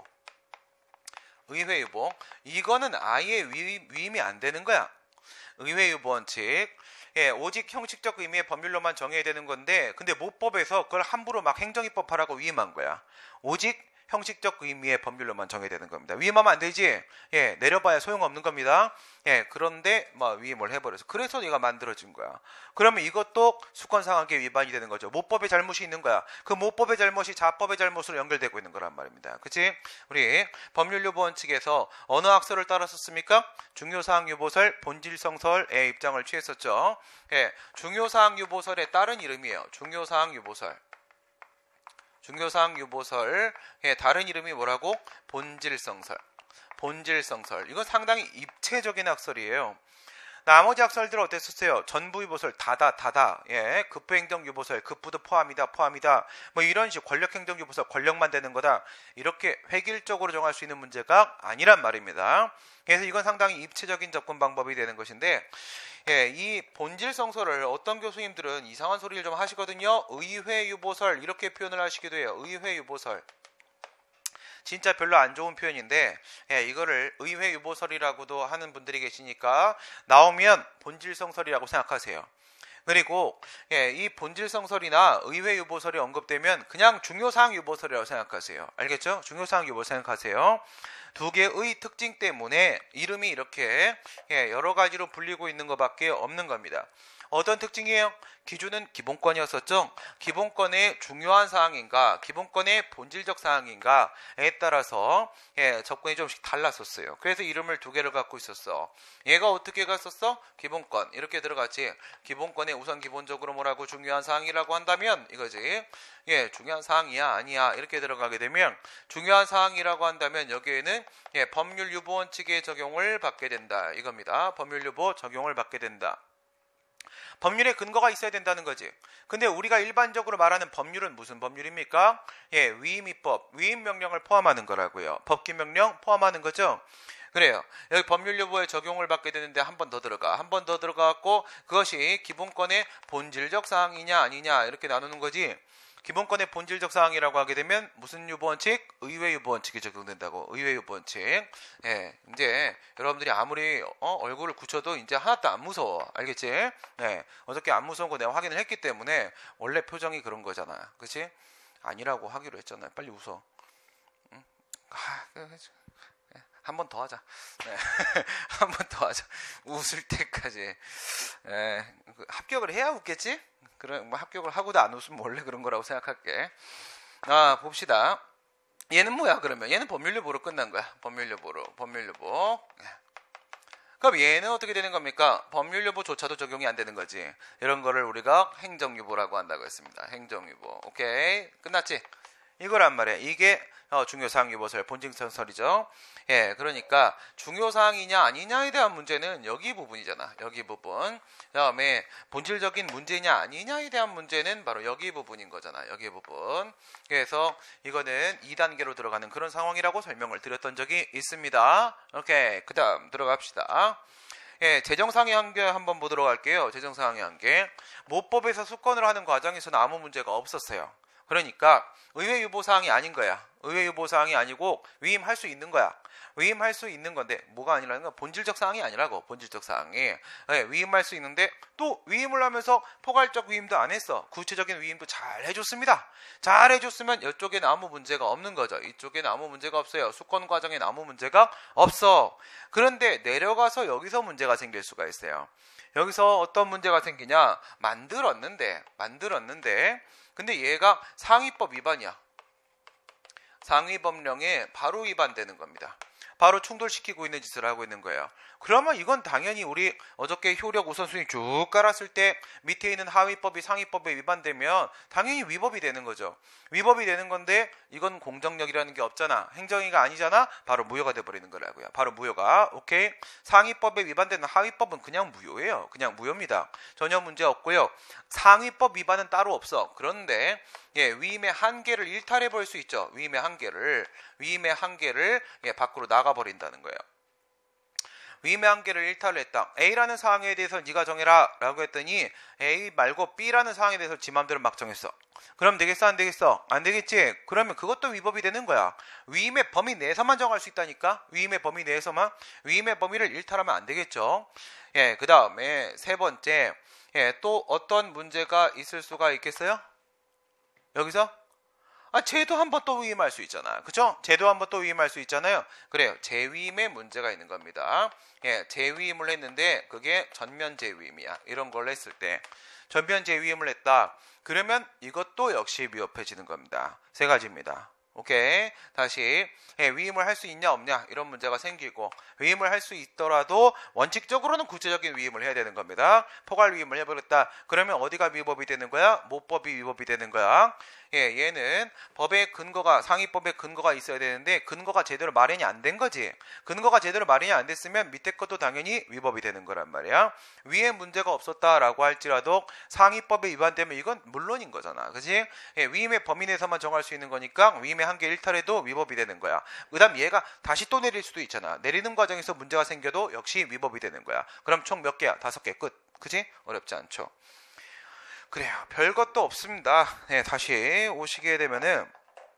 의회 유보. 이거는 아예 위임, 위임이 안 되는 거야. 의회 유보 원칙. 예, 오직 형식적 의미의 법률로만 정해야 되는 건데 근데 모법에서 그걸 함부로 막 행정입법하라고 위임한 거야. 오직 형식적 의미의 법률로만 정해야 되는 겁니다. 위임하면 안 되지. 예, 내려봐야 소용없는 겁니다. 예, 그런데 뭐 위임을 해버려서 그래서 얘가 만들어진 거야. 그러면 이것도 수권상한계 위반이 되는 거죠. 모법의 잘못이 있는 거야. 그 모법의 잘못이 자법의 잘못으로 연결되고 있는 거란 말입니다. 그치? 우리 법률유보 원칙에서 어느 학설을 따라 썼습니까? 중요사항 유보설, 본질성설의 입장을 취했었죠. 예, 중요사항 유보설의 다른 이름이에요. 중요사항 유보설. 중요사항 유보설의 다른 이름이 뭐라고? 본질성설. 본질성설. 이건 상당히 입체적인 학설이에요. 나머지 학설들은 어땠었어요? 전부유보설, 다다, 다다. 예, 급부행정유보설, 급부도 포함이다, 포함이다. 뭐 이런 식 권력행정유보설, 권력만 되는 거다. 이렇게 획일적으로 정할 수 있는 문제가 아니란 말입니다. 그래서 이건 상당히 입체적인 접근 방법이 되는 것인데, 예, 이 본질성설을 어떤 교수님들은 이상한 소리를 좀 하시거든요. 의회유보설 이렇게 표현을 하시기도 해요. 의회유보설. 진짜 별로 안 좋은 표현인데 예, 이거를 의회유보설이라고도 하는 분들이 계시니까 나오면 본질성설이라고 생각하세요. 그리고 예, 이 본질성설이나 의회유보설이 언급되면 그냥 중요사항 유보설이라고 생각하세요. 알겠죠? 중요사항 유보 생각하세요. 두 개의 특징 때문에 이름이 이렇게 예, 여러 가지로 불리고 있는 것밖에 없는 겁니다. 어떤 특징이에요? 기준은 기본권이었었죠. 기본권의 중요한 사항인가, 기본권의 본질적 사항인가에 따라서 예, 접근이 좀씩 달랐었어요. 그래서 이름을 두 개를 갖고 있었어. 얘가 어떻게 갔었어? 기본권 이렇게 들어갔지. 기본권에 우선 기본적으로 뭐라고 중요한 사항이라고 한다면 이거지. 예, 중요한 사항이야 아니야 이렇게 들어가게 되면 중요한 사항이라고 한다면 여기에는 예, 법률유보 원칙의 적용을 받게 된다 이겁니다. 법률유보 적용을 받게 된다. 법률에 근거가 있어야 된다는 거지. 근데 우리가 일반적으로 말하는 법률은 무슨 법률입니까? 예, 위임입법, 위임명령을 포함하는 거라고요. 법규명령 포함하는 거죠. 그래요. 여기 법률유보에 적용을 받게 되는데 한 번 더 들어가. 한 번 더 들어가갖고 그것이 기본권의 본질적 사항이냐 아니냐 이렇게 나누는 거지. 기본권의 본질적 사항이라고 하게 되면 무슨 유보원칙? 의회유보원칙이 적용된다고. 의회유보원칙. 예, 이제 여러분들이 아무리 어, 얼굴을 굳혀도 이제 하나도 안 무서워. 알겠지? 예, 어저께 안 무서운 거 내가 확인을 했기 때문에 원래 표정이 그런 거잖아. 그치? 아니라고 하기로 했잖아요. 빨리 웃어. 응? 아, 한 번 더 하자. 네. 한 번 더 하자. 웃을 때까지. 예, 합격을 해야 웃겠지? 그런 뭐 합격을 하고도 안 웃으면 원래 그런 거라고 생각할게. 아, 봅시다. 얘는 뭐야 그러면? 얘는 법률유보로 끝난 거야. 법률유보로. 법률유보. 그럼 얘는 어떻게 되는 겁니까? 법률유보조차도 적용이 안 되는 거지. 이런 거를 우리가 행정유보라고 한다고 했습니다. 행정유보. 오케이. 끝났지? 이거란 말이야. 이게 어, 중요사항 유보설, 본질성설이죠. 예, 그러니까 중요사항이냐 아니냐에 대한 문제는 여기 부분이잖아. 여기 부분. 그 다음에 본질적인 문제냐 아니냐에 대한 문제는 바로 여기 부분인 거잖아. 여기 부분. 그래서 이거는 이 단계로 들어가는 그런 상황이라고 설명을 드렸던 적이 있습니다. 오케이. 그 다음 들어갑시다. 예, 재정상의 한계 한번 보도록 할게요. 재정상의 한계. 모법에서 수권을 하는 과정에서는 아무 문제가 없었어요. 그러니까 의회 유보 사항이 아닌 거야. 의회 유보 사항이 아니고 위임할 수 있는 거야. 위임할 수 있는 건데 뭐가 아니라는 건 본질적 사항이 아니라고. 본질적 사항이 네, 위임할 수 있는데 또 위임을 하면서 포괄적 위임도 안 했어. 구체적인 위임도 잘 해줬습니다. 잘 해줬으면 이쪽에는 아무 문제가 없는 거죠. 이쪽에는 아무 문제가 없어요. 수권 과정에는 아무 문제가 없어. 그런데 내려가서 여기서 문제가 생길 수가 있어요. 여기서 어떤 문제가 생기냐? 만들었는데 만들었는데 근데 얘가 상위법 위반이야. 상위법령에 바로 위반되는 겁니다. 바로 충돌시키고 있는 짓을 하고 있는 거예요. 그러면 이건 당연히 우리 어저께 효력 우선순위 쭉 깔았을 때 밑에 있는 하위법이 상위법에 위반되면 당연히 위법이 되는 거죠. 위법이 되는 건데 이건 공정력이라는 게 없잖아. 행정위가 아니잖아. 바로 무효가 돼버리는 거라고요. 바로 무효가. 오케이. 상위법에 위반되는 하위법은 그냥 무효예요. 그냥 무효입니다. 전혀 문제 없고요. 상위법 위반은 따로 없어. 그런데 예, 위임의 한계를 일탈해 볼 수 있죠. 위임의 한계를 위임의 한계를 예, 밖으로 나가버린다는 거예요. 위임의 한계를 일탈을 했다. A라는 사항에 대해서 네가 정해라 라고 했더니 A 말고 B라는 사항에 대해서 지 맘대로 막 정했어. 그럼 되겠어 안 되겠어? 안 되겠지? 그러면 그것도 위법이 되는 거야. 위임의 범위 내에서만 정할 수 있다니까. 위임의 범위 내에서만. 위임의 범위를 일탈하면 안 되겠죠. 예, 그 다음에 세 번째 예, 또 어떤 문제가 있을 수가 있겠어요? 여기서? 아, 쟤도 한번 또 위임할 수 있잖아. 그죠? 쟤도 한번 또 위임할 수 있잖아요. 그래요. 재위임에 문제가 있는 겁니다. 예, 재위임을 했는데 그게 전면 재위임이야. 이런 걸 했을 때. 전면 재위임을 했다. 그러면 이것도 역시 위협해지는 겁니다. 세 가지입니다. 오케이. 다시 예, 위임을 할 수 있냐 없냐 이런 문제가 생기고 위임을 할 수 있더라도 원칙적으로는 구체적인 위임을 해야 되는 겁니다. 포괄 위임을 해버렸다. 그러면 어디가 위법이 되는 거야? 모법이 위법이 되는 거야. 예, 얘는 법의 근거가 상위법의 근거가 있어야 되는데 근거가 제대로 마련이 안 된 거지. 근거가 제대로 마련이 안 됐으면 밑에 것도 당연히 위법이 되는 거란 말이야. 위에 문제가 없었다라고 할지라도 상위법에 위반되면 이건 물론인 거잖아. 그치? 예, 위임의 범위 내에서만 정할 수 있는 거니까 위임의 한계 일탈해도 위법이 되는 거야. 그 다음 얘가 다시 또 내릴 수도 있잖아. 내리는 과정에서 문제가 생겨도 역시 위법이 되는 거야. 그럼 총 몇 개야? 다섯 개 끝. 그치? 어렵지 않죠. 그래요. 별것도 없습니다. 네, 다시 오시게 되면은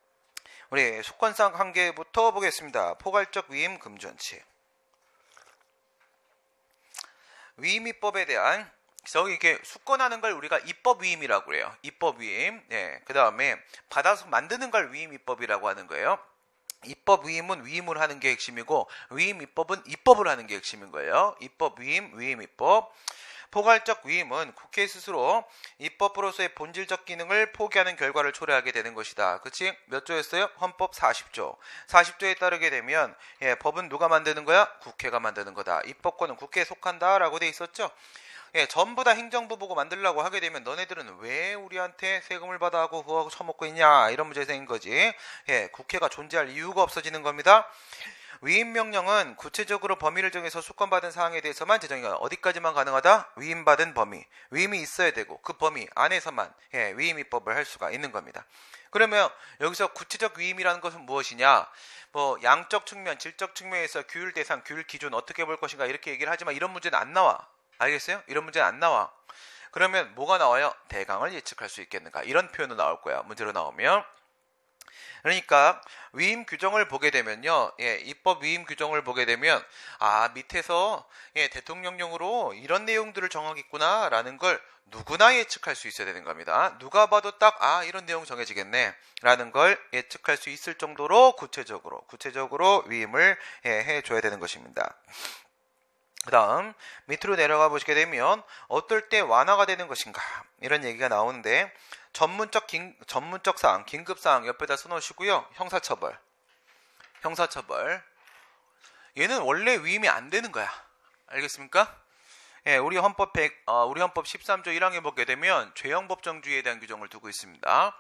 우리 수권상 한계부터 보겠습니다. 포괄적 위임 금전치. 위임입법에 대한 저기 이게 수권하는 걸 우리가 입법 위임이라고 그래요. 입법 위임. 네, 그 다음에 받아서 만드는 걸 위임 입법이라고 하는 거예요. 입법 위임은 위임을 하는 게 핵심이고 위임 입법은 입법을 하는 게 핵심인 거예요. 입법 위임, 위임 입법. 포괄적 위임은 국회 스스로 입법으로서의 본질적 기능을 포기하는 결과를 초래하게 되는 것이다. 그치? 몇 조였어요? 헌법 사십 조. 사십 조에 따르게 되면 예, 법은 누가 만드는 거야? 국회가 만드는 거다. 입법권은 국회에 속한다 라고 돼 있었죠. 예, 전부 다 행정부 보고 만들려고 하게 되면 너네들은 왜 우리한테 세금을 받아하고 그거 처먹고 있냐 이런 문제 생긴 거지. 예, 국회가 존재할 이유가 없어지는 겁니다. 위임명령은 구체적으로 범위를 정해서 수권받은 사항에 대해서만 제정이 어디까지만 가능하다? 위임받은 범위. 위임이 있어야 되고 그 범위 안에서만 예, 위임입법을 할 수가 있는 겁니다. 그러면 여기서 구체적 위임이라는 것은 무엇이냐? 뭐 양적 측면, 질적 측면에서 규율 대상, 규율 기준 어떻게 볼 것인가 이렇게 얘기를 하지만 이런 문제는 안 나와. 알겠어요? 이런 문제는 안 나와. 그러면 뭐가 나와요? 대강을 예측할 수 있겠는가? 이런 표현도 나올 거야. 문제로 나오면. 그러니까 위임 규정을 보게 되면요, 예, 입법 위임 규정을 보게 되면 아 밑에서 예, 대통령령으로 이런 내용들을 정하겠구나 라는 걸 누구나 예측할 수 있어야 되는 겁니다. 누가 봐도 딱 아 이런 내용 정해지겠네 라는 걸 예측할 수 있을 정도로 구체적으로 구체적으로 위임을 예, 해줘야 되는 것입니다. 그 다음 밑으로 내려가 보시게 되면 어떨 때 완화가 되는 것인가 이런 얘기가 나오는데 전문적 긴, 전문적 사항, 긴급 사항 옆에다 써놓으시고요. 형사처벌, 형사처벌. 얘는 원래 위임이 안 되는 거야. 알겠습니까? 예, 우리 헌법 백, 어, 우리 헌법 십삼 조 일 항에 보게 되면 죄형 법정주의에 대한 규정을 두고 있습니다.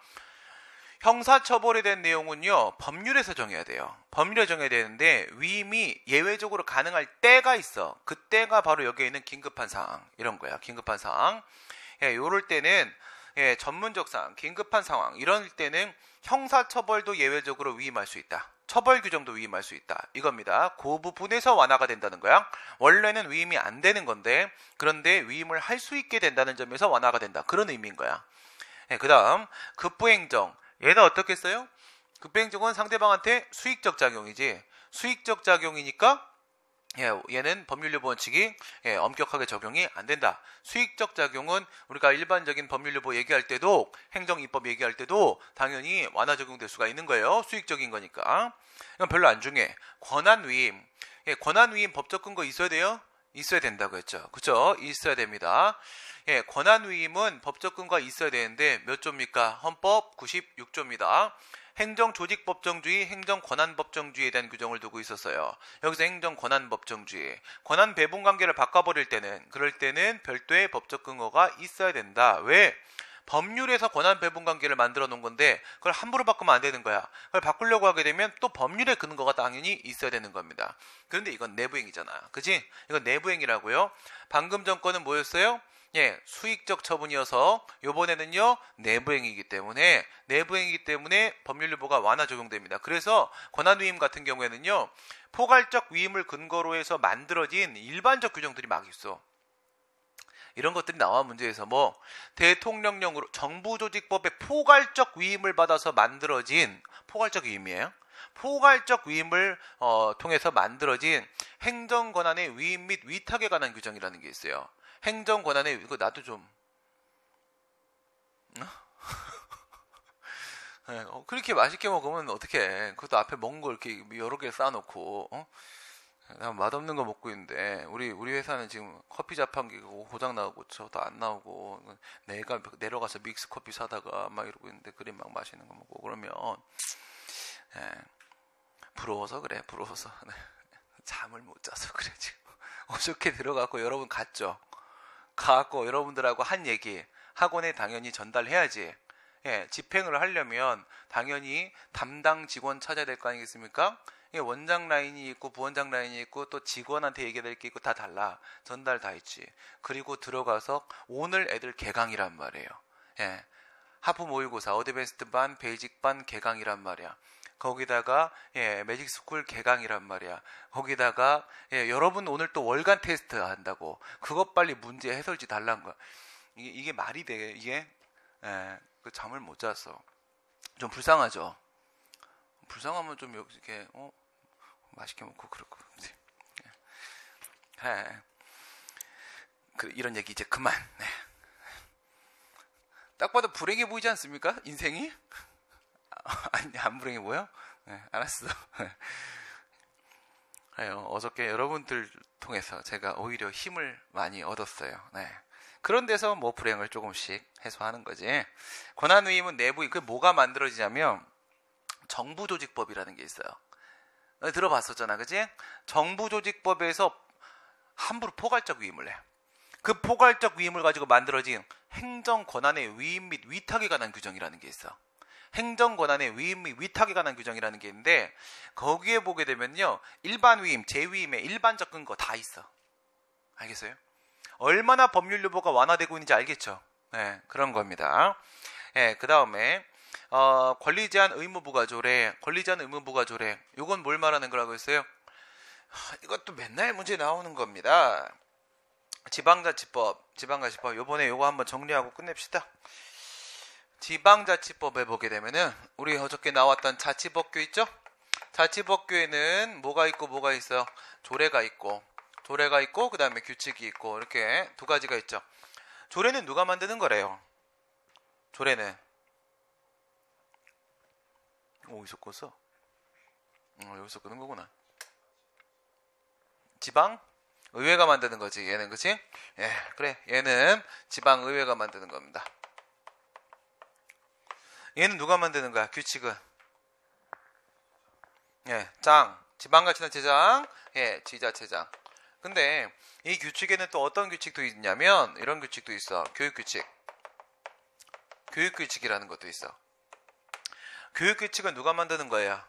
형사처벌에 대한 내용은요, 법률에서 정해야 돼요. 법률에 정해야 되는데, 위임이 예외적으로 가능할 때가 있어. 그때가 바로 여기에 있는 긴급한 상황. 이런 거야. 긴급한 상황. 예, 요럴 때는, 예, 전문적 상황, 긴급한 상황. 이럴 때는 형사처벌도 예외적으로 위임할 수 있다. 처벌 규정도 위임할 수 있다. 이겁니다. 그 부분에서 완화가 된다는 거야. 원래는 위임이 안 되는 건데, 그런데 위임을 할 수 있게 된다는 점에서 완화가 된다. 그런 의미인 거야. 예, 그 다음 급부행정. 얘는 어떻게 써요? 급부행정은 상대방한테 수익적 작용이지. 수익적 작용이니까 예, 얘는 법률유보 원칙이 예, 엄격하게 적용이 안 된다. 수익적 작용은 우리가 일반적인 법률유보 얘기할 때도 행정입법 얘기할 때도 당연히 완화 적용될 수가 있는 거예요. 수익적인 거니까. 이건 별로 안 중요해. 권한위임. 예, 권한위임 법적 근거 있어야 돼요? 있어야 된다고 했죠. 그쵸? 있어야 됩니다. 예, 권한위임은 법적 근거가 있어야 되는데 몇 조입니까? 헌법 구십육 조입니다. 행정조직법정주의, 행정권한법정주의에 대한 규정을 두고 있었어요. 여기서 행정권한법정주의, 권한 배분관계를 바꿔버릴 때는, 그럴 때는 별도의 법적 근거가 있어야 된다. 왜? 법률에서 권한 배분관계를 만들어 놓은 건데 그걸 함부로 바꾸면 안 되는 거야. 그걸 바꾸려고 하게 되면 또 법률의 근거가 당연히 있어야 되는 겁니다. 그런데 이건 내부행위잖아. 그치? 이건 내부행위라고요. 방금 전 거는 뭐였어요? 예, 수익적 처분이어서 요번에는요 내부행위이기 때문에 내부행위이기 때문에 법률유보가 완화 적용됩니다. 그래서 권한위임 같은 경우에는요 포괄적 위임을 근거로 해서 만들어진 일반적 규정들이 막 있어. 이런 것들이 나와 문제에서 뭐 대통령령으로 정부조직법의 포괄적 위임을 받아서 만들어진 포괄적 위임이에요. 포괄적 위임을 어, 통해서 만들어진 행정권한의 위임 및 위탁에 관한 규정이라는 게 있어요. 행정권한의 이거 나도 좀 네, 어, 그렇게 맛있게 먹으면 어떡해. 그것도 앞에 먹은 거 이렇게 여러 개 쌓아놓고 어? 난 맛없는 거 먹고 있는데 우리 우리 회사는 지금 커피 자판기 고장 나고 저도 안 나오고 내가 내려가서 믹스 커피 사다가 막 이러고 있는데 그래 막 맛있는 거 먹고 그러면 예, 부러워서 그래 부러워서 네. 잠을 못 자서 그래 지금 어저께 들어가고 여러분 갔죠. 가갖고 여러분들하고 한 얘기 학원에 당연히 전달해야지. 예, 집행을 하려면 당연히 담당 직원 찾아야 될 거 아니겠습니까? 예, 원장 라인이 있고 부원장 라인이 있고 또 직원한테 얘기해야 될 게 있고 다 달라. 전달 다 했지. 그리고 들어가서 오늘 애들 개강이란 말이에요. 예, 하프 모의고사 어드밴스드 반 베이직 반 개강이란 말이야. 거기다가 예, 매직스쿨 개강이란 말이야. 거기다가 예, 여러분 오늘 또 월간 테스트 한다고. 그것 빨리 문제 해설지 달라는 거야. 이게, 이게 말이 돼. 이게 예, 그 잠을 못 잤어. 좀 불쌍하죠. 불쌍하면 좀 이렇게 어, 맛있게 먹고 그렇고. 예. 그 이런 얘기 이제 그만. 네. 딱 봐도 불행해 보이지 않습니까? 인생이? 아니, 안 불행해 보여? 네, 알았어. 네, 어저께 여러분들 통해서 제가 오히려 힘을 많이 얻었어요. 네. 그런 데서 뭐 불행을 조금씩 해소하는 거지. 권한위임은 내부, 그 뭐가 만들어지냐면 정부조직법이라는 게 있어요. 들어봤었잖아, 그지? 정부조직법에서 함부로 포괄적 위임을 해. 그 포괄적 위임을 가지고 만들어진 행정권한의 위임 및 위탁에 관한 규정이라는 게 있어. 행정권한의 위임 및 위탁에 관한 규정이라는 게 있는데 거기에 보게 되면요 일반 위임, 재위임의 일반적 근거 다 있어. 알겠어요? 얼마나 법률유보가 완화되고 있는지 알겠죠? 네, 그런 겁니다. 네, 그 다음에 어, 권리제한 의무부과조례, 권리제한 의무부과조례 이건 뭘 말하는 거라고 했어요? 이것도 맨날 문제 나오는 겁니다. 지방자치법, 지방자치법 요번에 요거 한번 정리하고 끝냅시다. 지방자치법에 보게 되면은 우리 어저께 나왔던 자치법규 있죠? 자치법규에는 뭐가 있고 뭐가 있어요? 조례가 있고 조례가 있고 그 다음에 규칙이 있고 이렇게 두 가지가 있죠. 조례는 누가 만드는 거래요? 조례는 어디서 껐어? 어, 여기서 끄는 거구나. 지방 의회가 만드는 거지 얘는. 그치? 예, 그래 얘는 지방의회가 만드는 겁니다. 얘는 누가 만드는 거야? 규칙은 예, 장 지방자치단체장, 예, 지자체장. 근데 이 규칙에는 또 어떤 규칙도 있냐면 이런 규칙도 있어. 교육규칙, 교육규칙이라는 것도 있어. 교육규칙은 누가 만드는 거예요?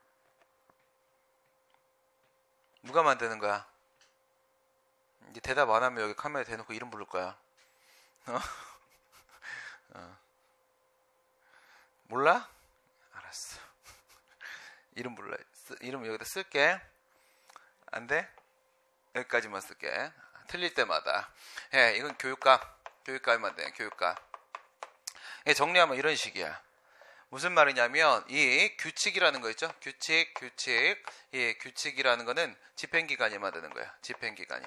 누가 만드는 거야? 이제 대답 안 하면 여기 카메라 대놓고 이름 부를 거야. 어? 어. 몰라? 알았어. 이름 불러. 이름 여기다 쓸게. 안 돼? 여기까지만 쓸게. 틀릴 때마다. 예, 이건 교육감. 교육감이 만드는 교육감. 예, 정리하면 이런 식이야. 무슨 말이냐면 이 규칙이라는 거 있죠? 규칙, 규칙. 예, 규칙이라는 거는 집행기관이 만드는 거야. 집행기관이.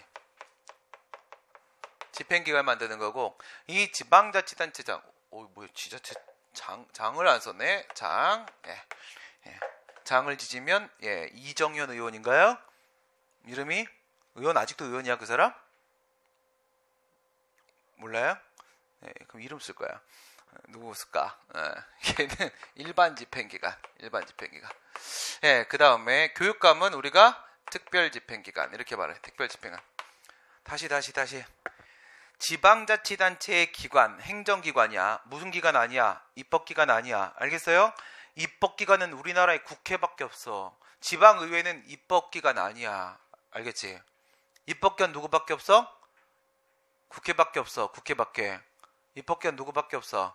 집행기관이 만드는 거고 이 지방자치단체장, 오, 뭐야, 지자체 장, 장을 안 썼네. 장. 예. 예. 장을 지지면 예, 이정현 의원인가요? 이름이? 의원 아직도 의원이야 그 사람? 몰라요? 예, 그럼 이름 쓸 거야. 누구 쓸까? 예, 걔는 일반 집행기관. 일반 집행기관. 예, 그 다음에 교육감은 우리가 특별 집행기관. 이렇게 말해. 특별 집행기관. 다시 다시 다시. 지방자치단체의 기관, 행정기관이야. 무슨 기관 아니야? 입법기관 아니야. 알겠어요? 입법기관은 우리나라에 국회밖에 없어. 지방의회는 입법기관 아니야. 알겠지? 입법기관 누구밖에 없어? 국회밖에 없어. 국회밖에. 입법기관 누구밖에 없어?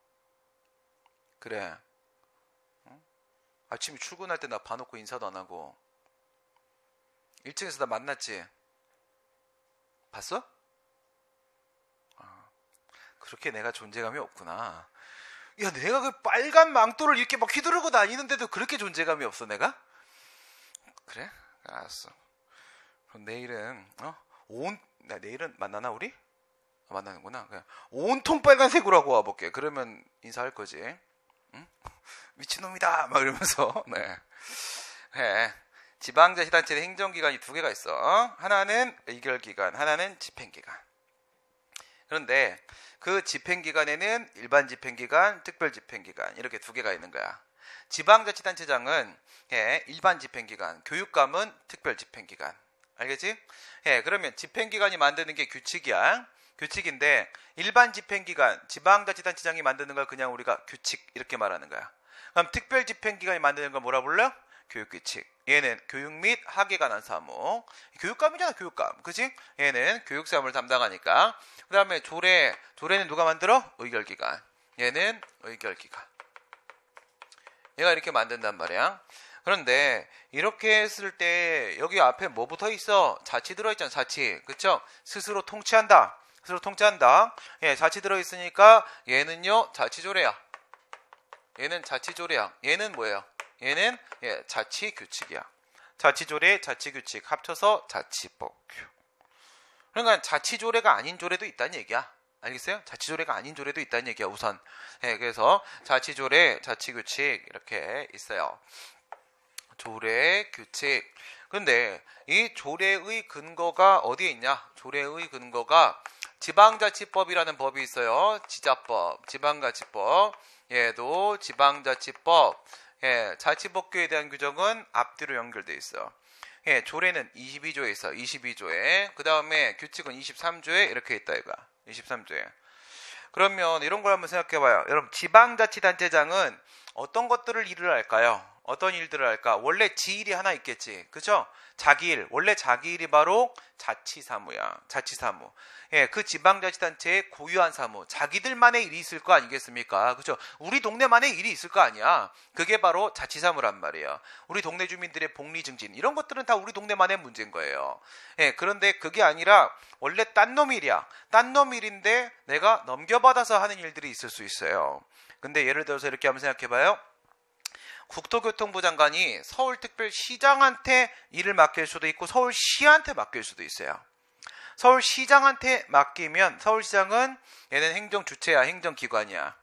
그래. 응? 아침에 출근할 때 나 봐놓고 인사도 안 하고 일 층에서 나 만났지? 봤어? 아, 그렇게 내가 존재감이 없구나. 야, 내가 그 빨간 망토를 이렇게 막 휘두르고 다니는데도 그렇게 존재감이 없어 내가? 그래? 알았어. 그럼 내일은 어? 온 나 내일은 만나나 우리? 아, 만나는구나. 그냥 온통 빨간색으로 하고 와볼게. 그러면 인사할 거지. 응? 미친놈이다 막 이러면서. 네. 네. 지방자치단체의 행정기관이 두 개가 있어. 하나는 의결기관, 하나는 집행기관. 그런데 그 집행기관에는 일반 집행기관, 특별 집행기관 이렇게 두 개가 있는 거야. 지방자치단체장은 예, 일반 집행기관, 교육감은 특별 집행기관. 알겠지? 예, 그러면 집행기관이 만드는 게 규칙이야. 규칙인데 일반 집행기관, 지방자치단체장이 만드는 걸 그냥 우리가 규칙 이렇게 말하는 거야. 그럼 특별 집행기관이 만드는 걸 뭐라 불러? 교육규칙. 얘는 교육 및 학에 관한 사무. 교육감이잖아, 교육감. 그치? 얘는 교육사무를 담당하니까. 그 다음에 조례. 조례는 누가 만들어? 의결기관. 얘는 의결기관. 얘가 이렇게 만든단 말이야. 그런데 이렇게 했을 때 여기 앞에 뭐 붙어 있어? 자치 들어있잖아, 자치. 그쵸? 스스로 통치한다. 스스로 통치한다. 예, 자치 들어있으니까 얘는요, 자치조례야. 얘는 자치조례야. 얘는 뭐예요? 얘는 예, 자치규칙이야. 자치조례, 자치규칙 합쳐서 자치법. 그러니까 자치조례가 아닌 조례도 있다는 얘기야. 알겠어요? 자치조례가 아닌 조례도 있다는 얘기야 우선. 예, 그래서 자치조례, 자치규칙 이렇게 있어요. 조례, 규칙. 근데 이 조례의 근거가 어디에 있냐? 조례의 근거가 지방자치법이라는 법이 있어요. 지자법, 지방자치법. 얘도 지방자치법. 예, 자치법규에 대한 규정은 앞뒤로 연결되어 있어. 예, 조례는 이십이 조에 있어. 이십이 조에. 그 다음에 규칙은 이십삼 조에 이렇게 있다 이거야. 이십삼 조에. 그러면 이런 걸 한번 생각해봐요. 여러분, 지방자치단체장은 어떤 것들을 일을 할까요? 어떤 일들을 할까? 원래 지일이 하나 있겠지. 그죠? 자기 일. 원래 자기 일이 바로 자치사무야. 자치사무. 예, 그 지방자치단체의 고유한 사무. 자기들만의 일이 있을 거 아니겠습니까? 그죠? 우리 동네만의 일이 있을 거 아니야. 그게 바로 자치사무란 말이에요. 우리 동네 주민들의 복리 증진. 이런 것들은 다 우리 동네만의 문제인 거예요. 예, 그런데 그게 아니라 원래 딴 놈 일이야. 딴 놈 일인데 내가 넘겨받아서 하는 일들이 있을 수 있어요. 근데 예를 들어서 이렇게 한번 생각해봐요. 국토교통부 장관이 서울특별시장한테 일을 맡길 수도 있고 서울시한테 맡길 수도 있어요. 서울시장한테 맡기면 서울시장은 얘는 행정주체야, 행정기관이야.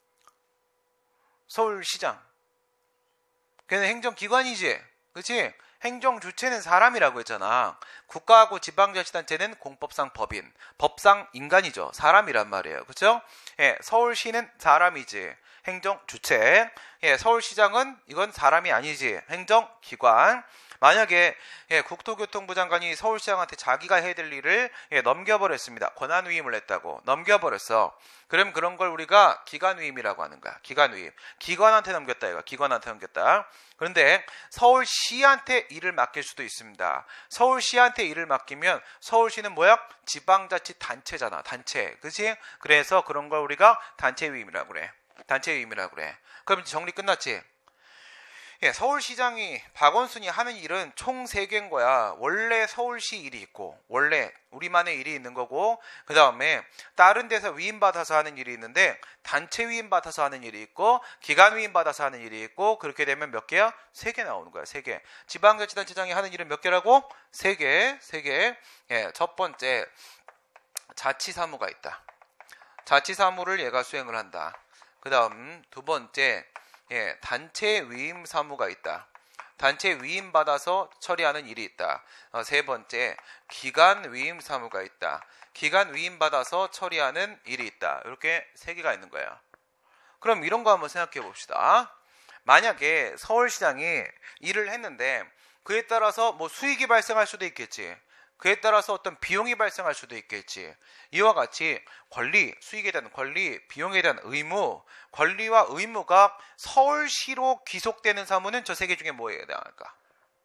서울시장 걔는 행정기관이지, 그치? 행정주체는 사람이라고 했잖아. 국가하고 지방자치단체는 공법상 법인, 법상 인간이죠. 사람이란 말이에요. 그쵸? 예, 서울시는 사람이지. 행정주체. 예, 서울시장은 이건 사람이 아니지. 행정기관. 만약에 예, 국토교통부 장관이 서울시장한테 자기가 해야 될 일을 예, 넘겨버렸습니다. 권한위임을 했다고. 넘겨버렸어. 그럼 그런 걸 우리가 기관위임이라고 하는 거야. 기관위임. 기관한테 넘겼다 이거. 기관한테 넘겼다. 그런데 서울시한테 일을 맡길 수도 있습니다. 서울시한테 일을 맡기면 서울시는 뭐야? 지방자치단체잖아. 단체. 그치? 그래서 그런 걸 우리가 단체위임이라고 그래. 단체위임이라고 그래. 그럼 정리 끝났지? 예, 서울시장이 박원순이 하는 일은 총 세 개인 거야. 원래 서울시 일이 있고, 원래 우리만의 일이 있는 거고, 그 다음에 다른 데서 위임받아서 하는 일이 있는데, 단체 위임받아서 하는 일이 있고, 기관 위임받아서 하는 일이 있고, 그렇게 되면 몇 개야? 세 개 나오는 거야. 세 개. 지방자치단체장이 하는 일은 몇 개라고? 세 개. 세 개. 예, 첫 번째 자치사무가 있다. 자치사무를 얘가 수행을 한다. 그 다음 두 번째 예, 단체 위임 사무가 있다. 단체 위임 받아서 처리하는 일이 있다. 어, 세 번째 기관 위임 사무가 있다. 기관 위임 받아서 처리하는 일이 있다. 이렇게 세 개가 있는 거예요. 그럼 이런 거 한번 생각해 봅시다. 만약에 서울시장이 일을 했는데 그에 따라서 뭐 수익이 발생할 수도 있겠지. 그에 따라서 어떤 비용이 발생할 수도 있겠지. 이와 같이 권리, 수익에 대한 권리, 비용에 대한 의무, 권리와 의무가 서울시로 귀속되는 사무는 저 세 개 중에 뭐에 해당할까?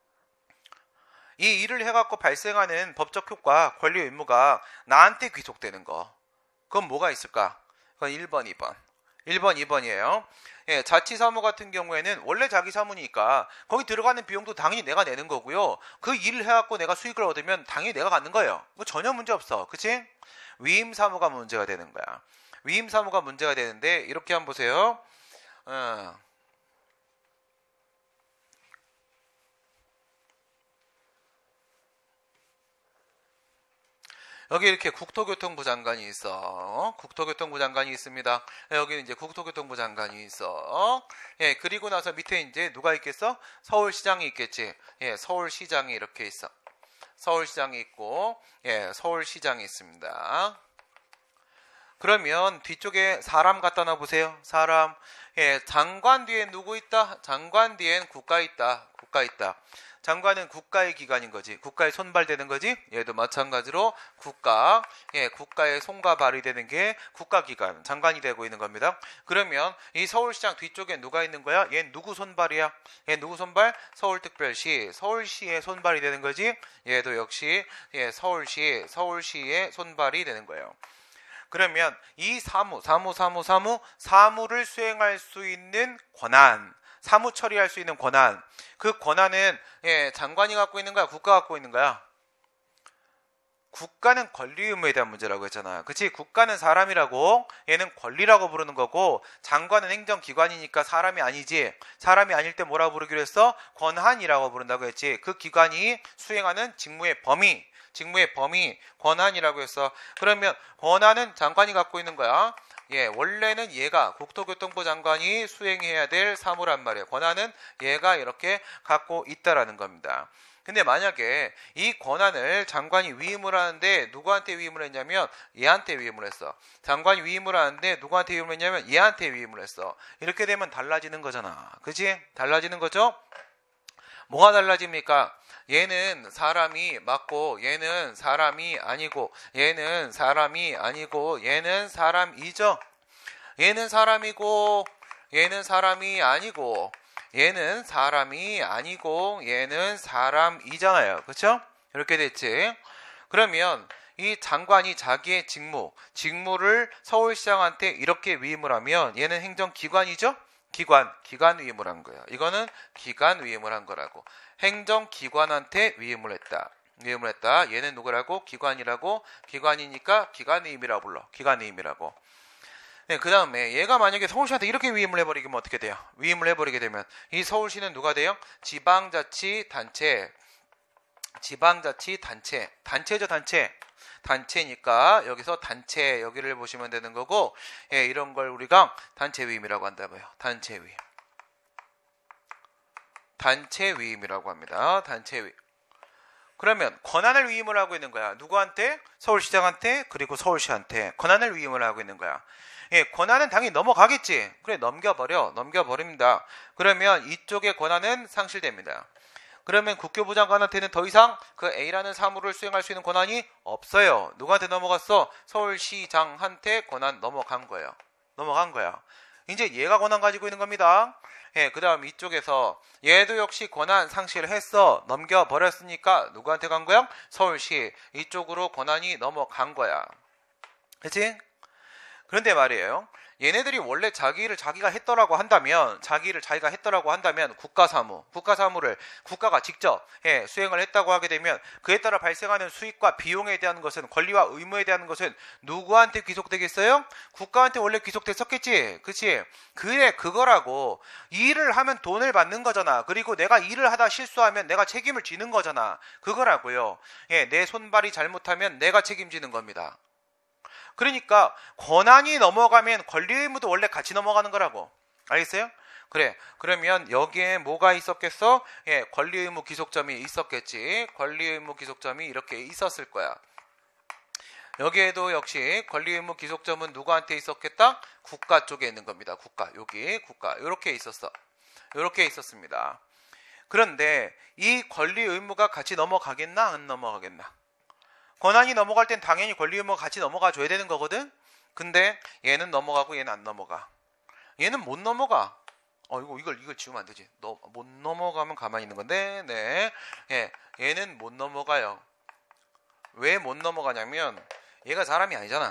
이 일을 해갖고 발생하는 법적 효과, 권리, 의무가 나한테 귀속되는 거. 그건 뭐가 있을까? 그건 일 번, 이 번. 일 번, 이 번이에요. 예, 자치사무 같은 경우에는 원래 자기 사무니까 거기 들어가는 비용도 당연히 내가 내는 거고요. 그 일을 해갖고 내가 수익을 얻으면 당연히 내가 갖는 거예요. 뭐 전혀 문제 없어. 그치? 위임사무가 문제가 되는 거야. 위임사무가 문제가 되는데 이렇게 한번 보세요. 어. 여기 이렇게 국토교통부 장관이 있어. 국토교통부 장관이 있습니다. 여기 이제 국토교통부 장관이 있어. 예, 그리고 나서 밑에 이제 누가 있겠어? 서울시장이 있겠지. 예, 서울시장이 이렇게 있어. 서울시장이 있고, 예, 서울시장이 있습니다. 그러면 뒤쪽에 사람 갖다 놔보세요. 사람. 예, 장관 뒤에 누구 있다? 장관 뒤엔 국가 있다. 국가 있다. 장관은 국가의 기관인 거지. 국가에 손발되는 거지. 얘도 마찬가지로 국가, 예, 국가의 손과 발이 되는 게 국가기관, 장관이 되고 있는 겁니다. 그러면 이 서울시장 뒤쪽에 누가 있는 거야? 얘 누구 손발이야? 얘 누구 손발? 서울특별시, 서울시의 손발이 되는 거지. 얘도 역시 예, 서울시, 서울시의 손발이 되는 거예요. 그러면 이 사무, 사무, 사무, 사무, 사무를 수행할 수 있는 권한, 사무 처리할 수 있는 권한, 그 권한은 예, 장관이 갖고 있는 거야? 국가가 갖고 있는 거야? 국가는 권리 의무에 대한 문제라고 했잖아요. 그치? 국가는 사람이라고, 얘는 권리라고 부르는 거고, 장관은 행정기관이니까 사람이 아니지. 사람이 아닐 때 뭐라고 부르기로 했어? 권한이라고 부른다고 했지. 그 기관이 수행하는 직무의 범위, 직무의 범위, 권한이라고 했어. 그러면 권한은 장관이 갖고 있는 거야. 예, 원래는 얘가 국토교통부 장관이 수행해야 될 사무란 말이에요. 권한은 얘가 이렇게 갖고 있다라는 겁니다. 근데 만약에 이 권한을 장관이 위임을 하는데 누구한테 위임을 했냐면 얘한테 위임을 했어. 장관이 위임을 하는데 누구한테 위임을 했냐면 얘한테 위임을 했어. 이렇게 되면 달라지는 거잖아. 그치? 달라지는 거죠? 뭐가 달라집니까? 얘는 사람이 맞고 얘는 사람이 아니고 얘는 사람이 아니고 얘는 사람이죠. 얘는 사람이고 얘는 사람이 아니고 얘는 사람이 아니고 얘는 사람이잖아요. 그렇죠? 이렇게 됐지. 그러면 이 장관이 자기의 직무, 직무를 서울시장한테 이렇게 위임을 하면 얘는 행정기관이죠? 기관, 기관 위임을 한 거야. 이거는 기관 위임을 한 거라고. 행정기관한테 위임을 했다. 위임을 했다. 얘는 누구라고? 기관이라고. 기관이니까 기관 위임이라고 불러. 기관 위임이라고. 네, 그 다음에 얘가 만약에 서울시한테 이렇게 위임을 해버리면 어떻게 돼요? 위임을 해버리게 되면 이 서울시는 누가 돼요? 지방자치단체. 지방자치단체. 단체죠, 단체. 단체니까 여기서 단체 여기를 보시면 되는 거고, 예, 이런 걸 우리가 단체 위임이라고 한다고요. 단체 위임. 단체 위임이라고 합니다. 단체 위임. 그러면 권한을 위임을 하고 있는 거야. 누구한테? 서울시장한테, 그리고 서울시한테 권한을 위임을 하고 있는 거야. 예, 권한은 당연히 넘어가겠지. 그래, 넘겨버려. 넘겨버립니다. 그러면 이쪽의 권한은 상실됩니다. 그러면 국교부 장관한테는 더 이상 그 A라는 사무를 수행할 수 있는 권한이 없어요. 누구한테 넘어갔어? 서울시장한테 권한 넘어간 거예요. 넘어간 거야. 이제 얘가 권한 가지고 있는 겁니다. 예, 그 다음 이쪽에서 얘도 역시 권한 상실을 했어. 넘겨버렸으니까 누구한테 간 거야? 서울시. 이쪽으로 권한이 넘어간 거야. 그치? 그런데 말이에요. 얘네들이 원래 자기 일을 자기가 했더라고 한다면, 자기 일을 자기가 했더라고 한다면 국가사무, 국가사무를 국가가 직접 예, 수행을 했다고 하게 되면 그에 따라 발생하는 수익과 비용에 대한 것은, 권리와 의무에 대한 것은 누구한테 귀속되겠어요? 국가한테 원래 귀속됐었겠지. 그치? 그래, 그거라고. 일을 하면 돈을 받는 거잖아. 그리고 내가 일을 하다 실수하면 내가 책임을 지는 거잖아. 그거라고요. 예, 내 손발이 잘못하면 내가 책임지는 겁니다. 그러니까 권한이 넘어가면 권리 의무도 원래 같이 넘어가는 거라고. 알겠어요? 그래. 그러면 여기에 뭐가 있었겠어? 예, 권리 의무 귀속점이 있었겠지. 권리 의무 귀속점이 이렇게 있었을 거야. 여기에도 역시 권리 의무 귀속점은 누구한테 있었겠다? 국가 쪽에 있는 겁니다. 국가. 여기 국가. 이렇게 있었어. 이렇게 있었습니다. 그런데 이 권리 의무가 같이 넘어가겠나? 안 넘어가겠나? 권한이 넘어갈 땐 당연히 권리 의무가 같이 넘어가 줘야 되는 거거든. 근데 얘는 넘어가고 얘는 안 넘어가. 얘는 못 넘어가. 어 이거 이걸 이걸 지우면 안 되지. 너 못 넘어가면 가만히 있는 건데, 네, 예, 얘는 못 넘어가요. 왜 못 넘어가냐면 얘가 사람이 아니잖아.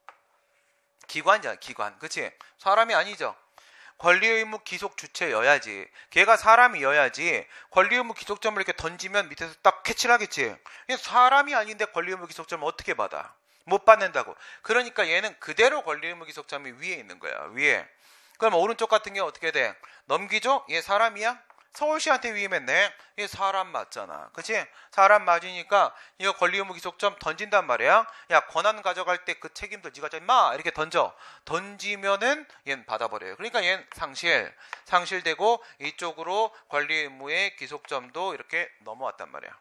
기관이잖아, 기관. 그치? 사람이 아니죠. 권리의무 기속 주체여야지. 걔가 사람이어야지. 권리의무 기속점을 이렇게 던지면 밑에서 딱 캐치를 하겠지. 사람이 아닌데 권리의무 기속점을 어떻게 받아? 못 받는다고. 그러니까 얘는 그대로 권리의무 기속점이 위에 있는 거야. 위에. 그럼 오른쪽 같은 경우 어떻게 돼? 넘기죠? 얘 사람이야? 서울시한테 위임했네. 얘 사람 맞잖아. 그치? 사람 맞으니까 이거 권리의무 기속점 던진단 말이야. 야, 권한 가져갈 때 그 책임도 네가 져 임마 이렇게 던져. 던지면은 얘는 받아버려요. 그러니까 얘는 상실. 상실되고 이쪽으로 권리의무의 기속점도 이렇게 넘어왔단 말이야.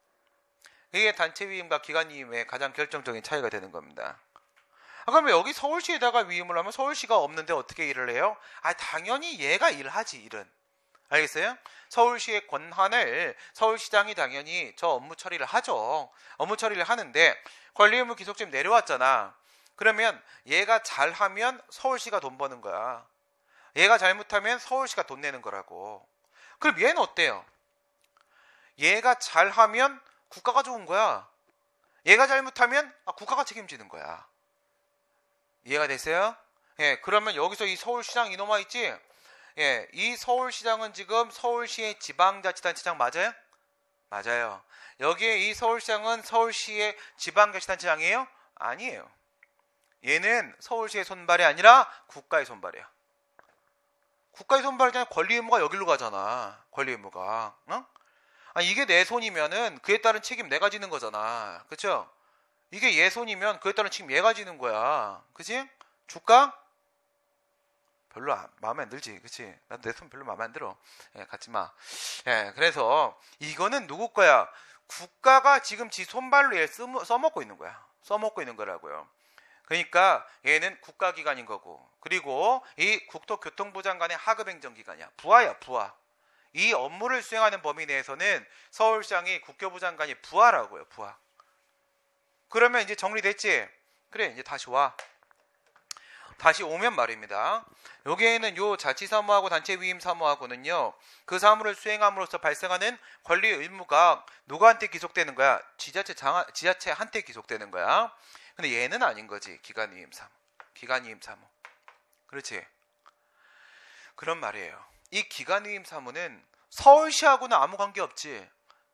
이게 단체 위임과 기관 위임의 가장 결정적인 차이가 되는 겁니다. 아, 그러면 여기 서울시에다가 위임을 하면 서울시가 없는데 어떻게 일을 해요? 아, 당연히 얘가 일하지, 일은. 알겠어요? 서울시의 권한을 서울시장이 당연히 저 업무 처리를 하죠. 업무 처리를 하는데 권리의무 기속점 내려왔잖아. 그러면 얘가 잘하면 서울시가 돈 버는 거야. 얘가 잘못하면 서울시가 돈 내는 거라고. 그럼 얘는 어때요? 얘가 잘하면 국가가 좋은 거야. 얘가 잘못하면 아, 국가가 책임지는 거야. 이해가 됐어요? 예, 그러면 여기서 이 서울시장 이놈아 있지? 예, 이 서울시장은 지금 서울시의 지방자치단체장 맞아요? 맞아요. 여기에 이 서울시장은 서울시의 지방자치단체장이에요? 아니에요. 얘는 서울시의 손발이 아니라 국가의 손발이야. 국가의 손발이잖아. 권리의무가 여기로 가잖아. 권리의무가. 어? 아, 이게 내 손이면은 그에 따른 책임 내가 지는 거잖아. 그쵸? 이게 얘 손이면 그에 따른 책임 얘가 지는 거야. 그치? 줄까? 별로 안, 마음에 안 들지. 그치? 난 내 손 별로 마음에 안 들어. 예, 갖지 마. 예, 그래서 이거는 누구 거야? 국가가 지금 지 손발로 얘 쓰, 써먹고 있는 거야. 써먹고 있는 거라고요. 그러니까 얘는 국가기관인 거고, 그리고 이 국토교통부 장관의 하급행정기관이야. 부하야, 부하. 이 업무를 수행하는 범위 내에서는 서울시장이 국교부 장관이 부하라고요. 부하. 그러면 이제 정리됐지? 그래, 이제 다시 와. 다시 오면 말입니다. 여기에는 요 자치사무하고 단체위임사무하고는요, 그 사무를 수행함으로써 발생하는 권리 의무가 누구한테 기속되는 거야? 지자체 장, 지자체한테 기속되는 거야. 근데 얘는 아닌 거지. 기관위임사무. 기관위임사무. 그렇지? 그런 말이에요. 이 기관위임사무는 서울시하고는 아무 관계 없지.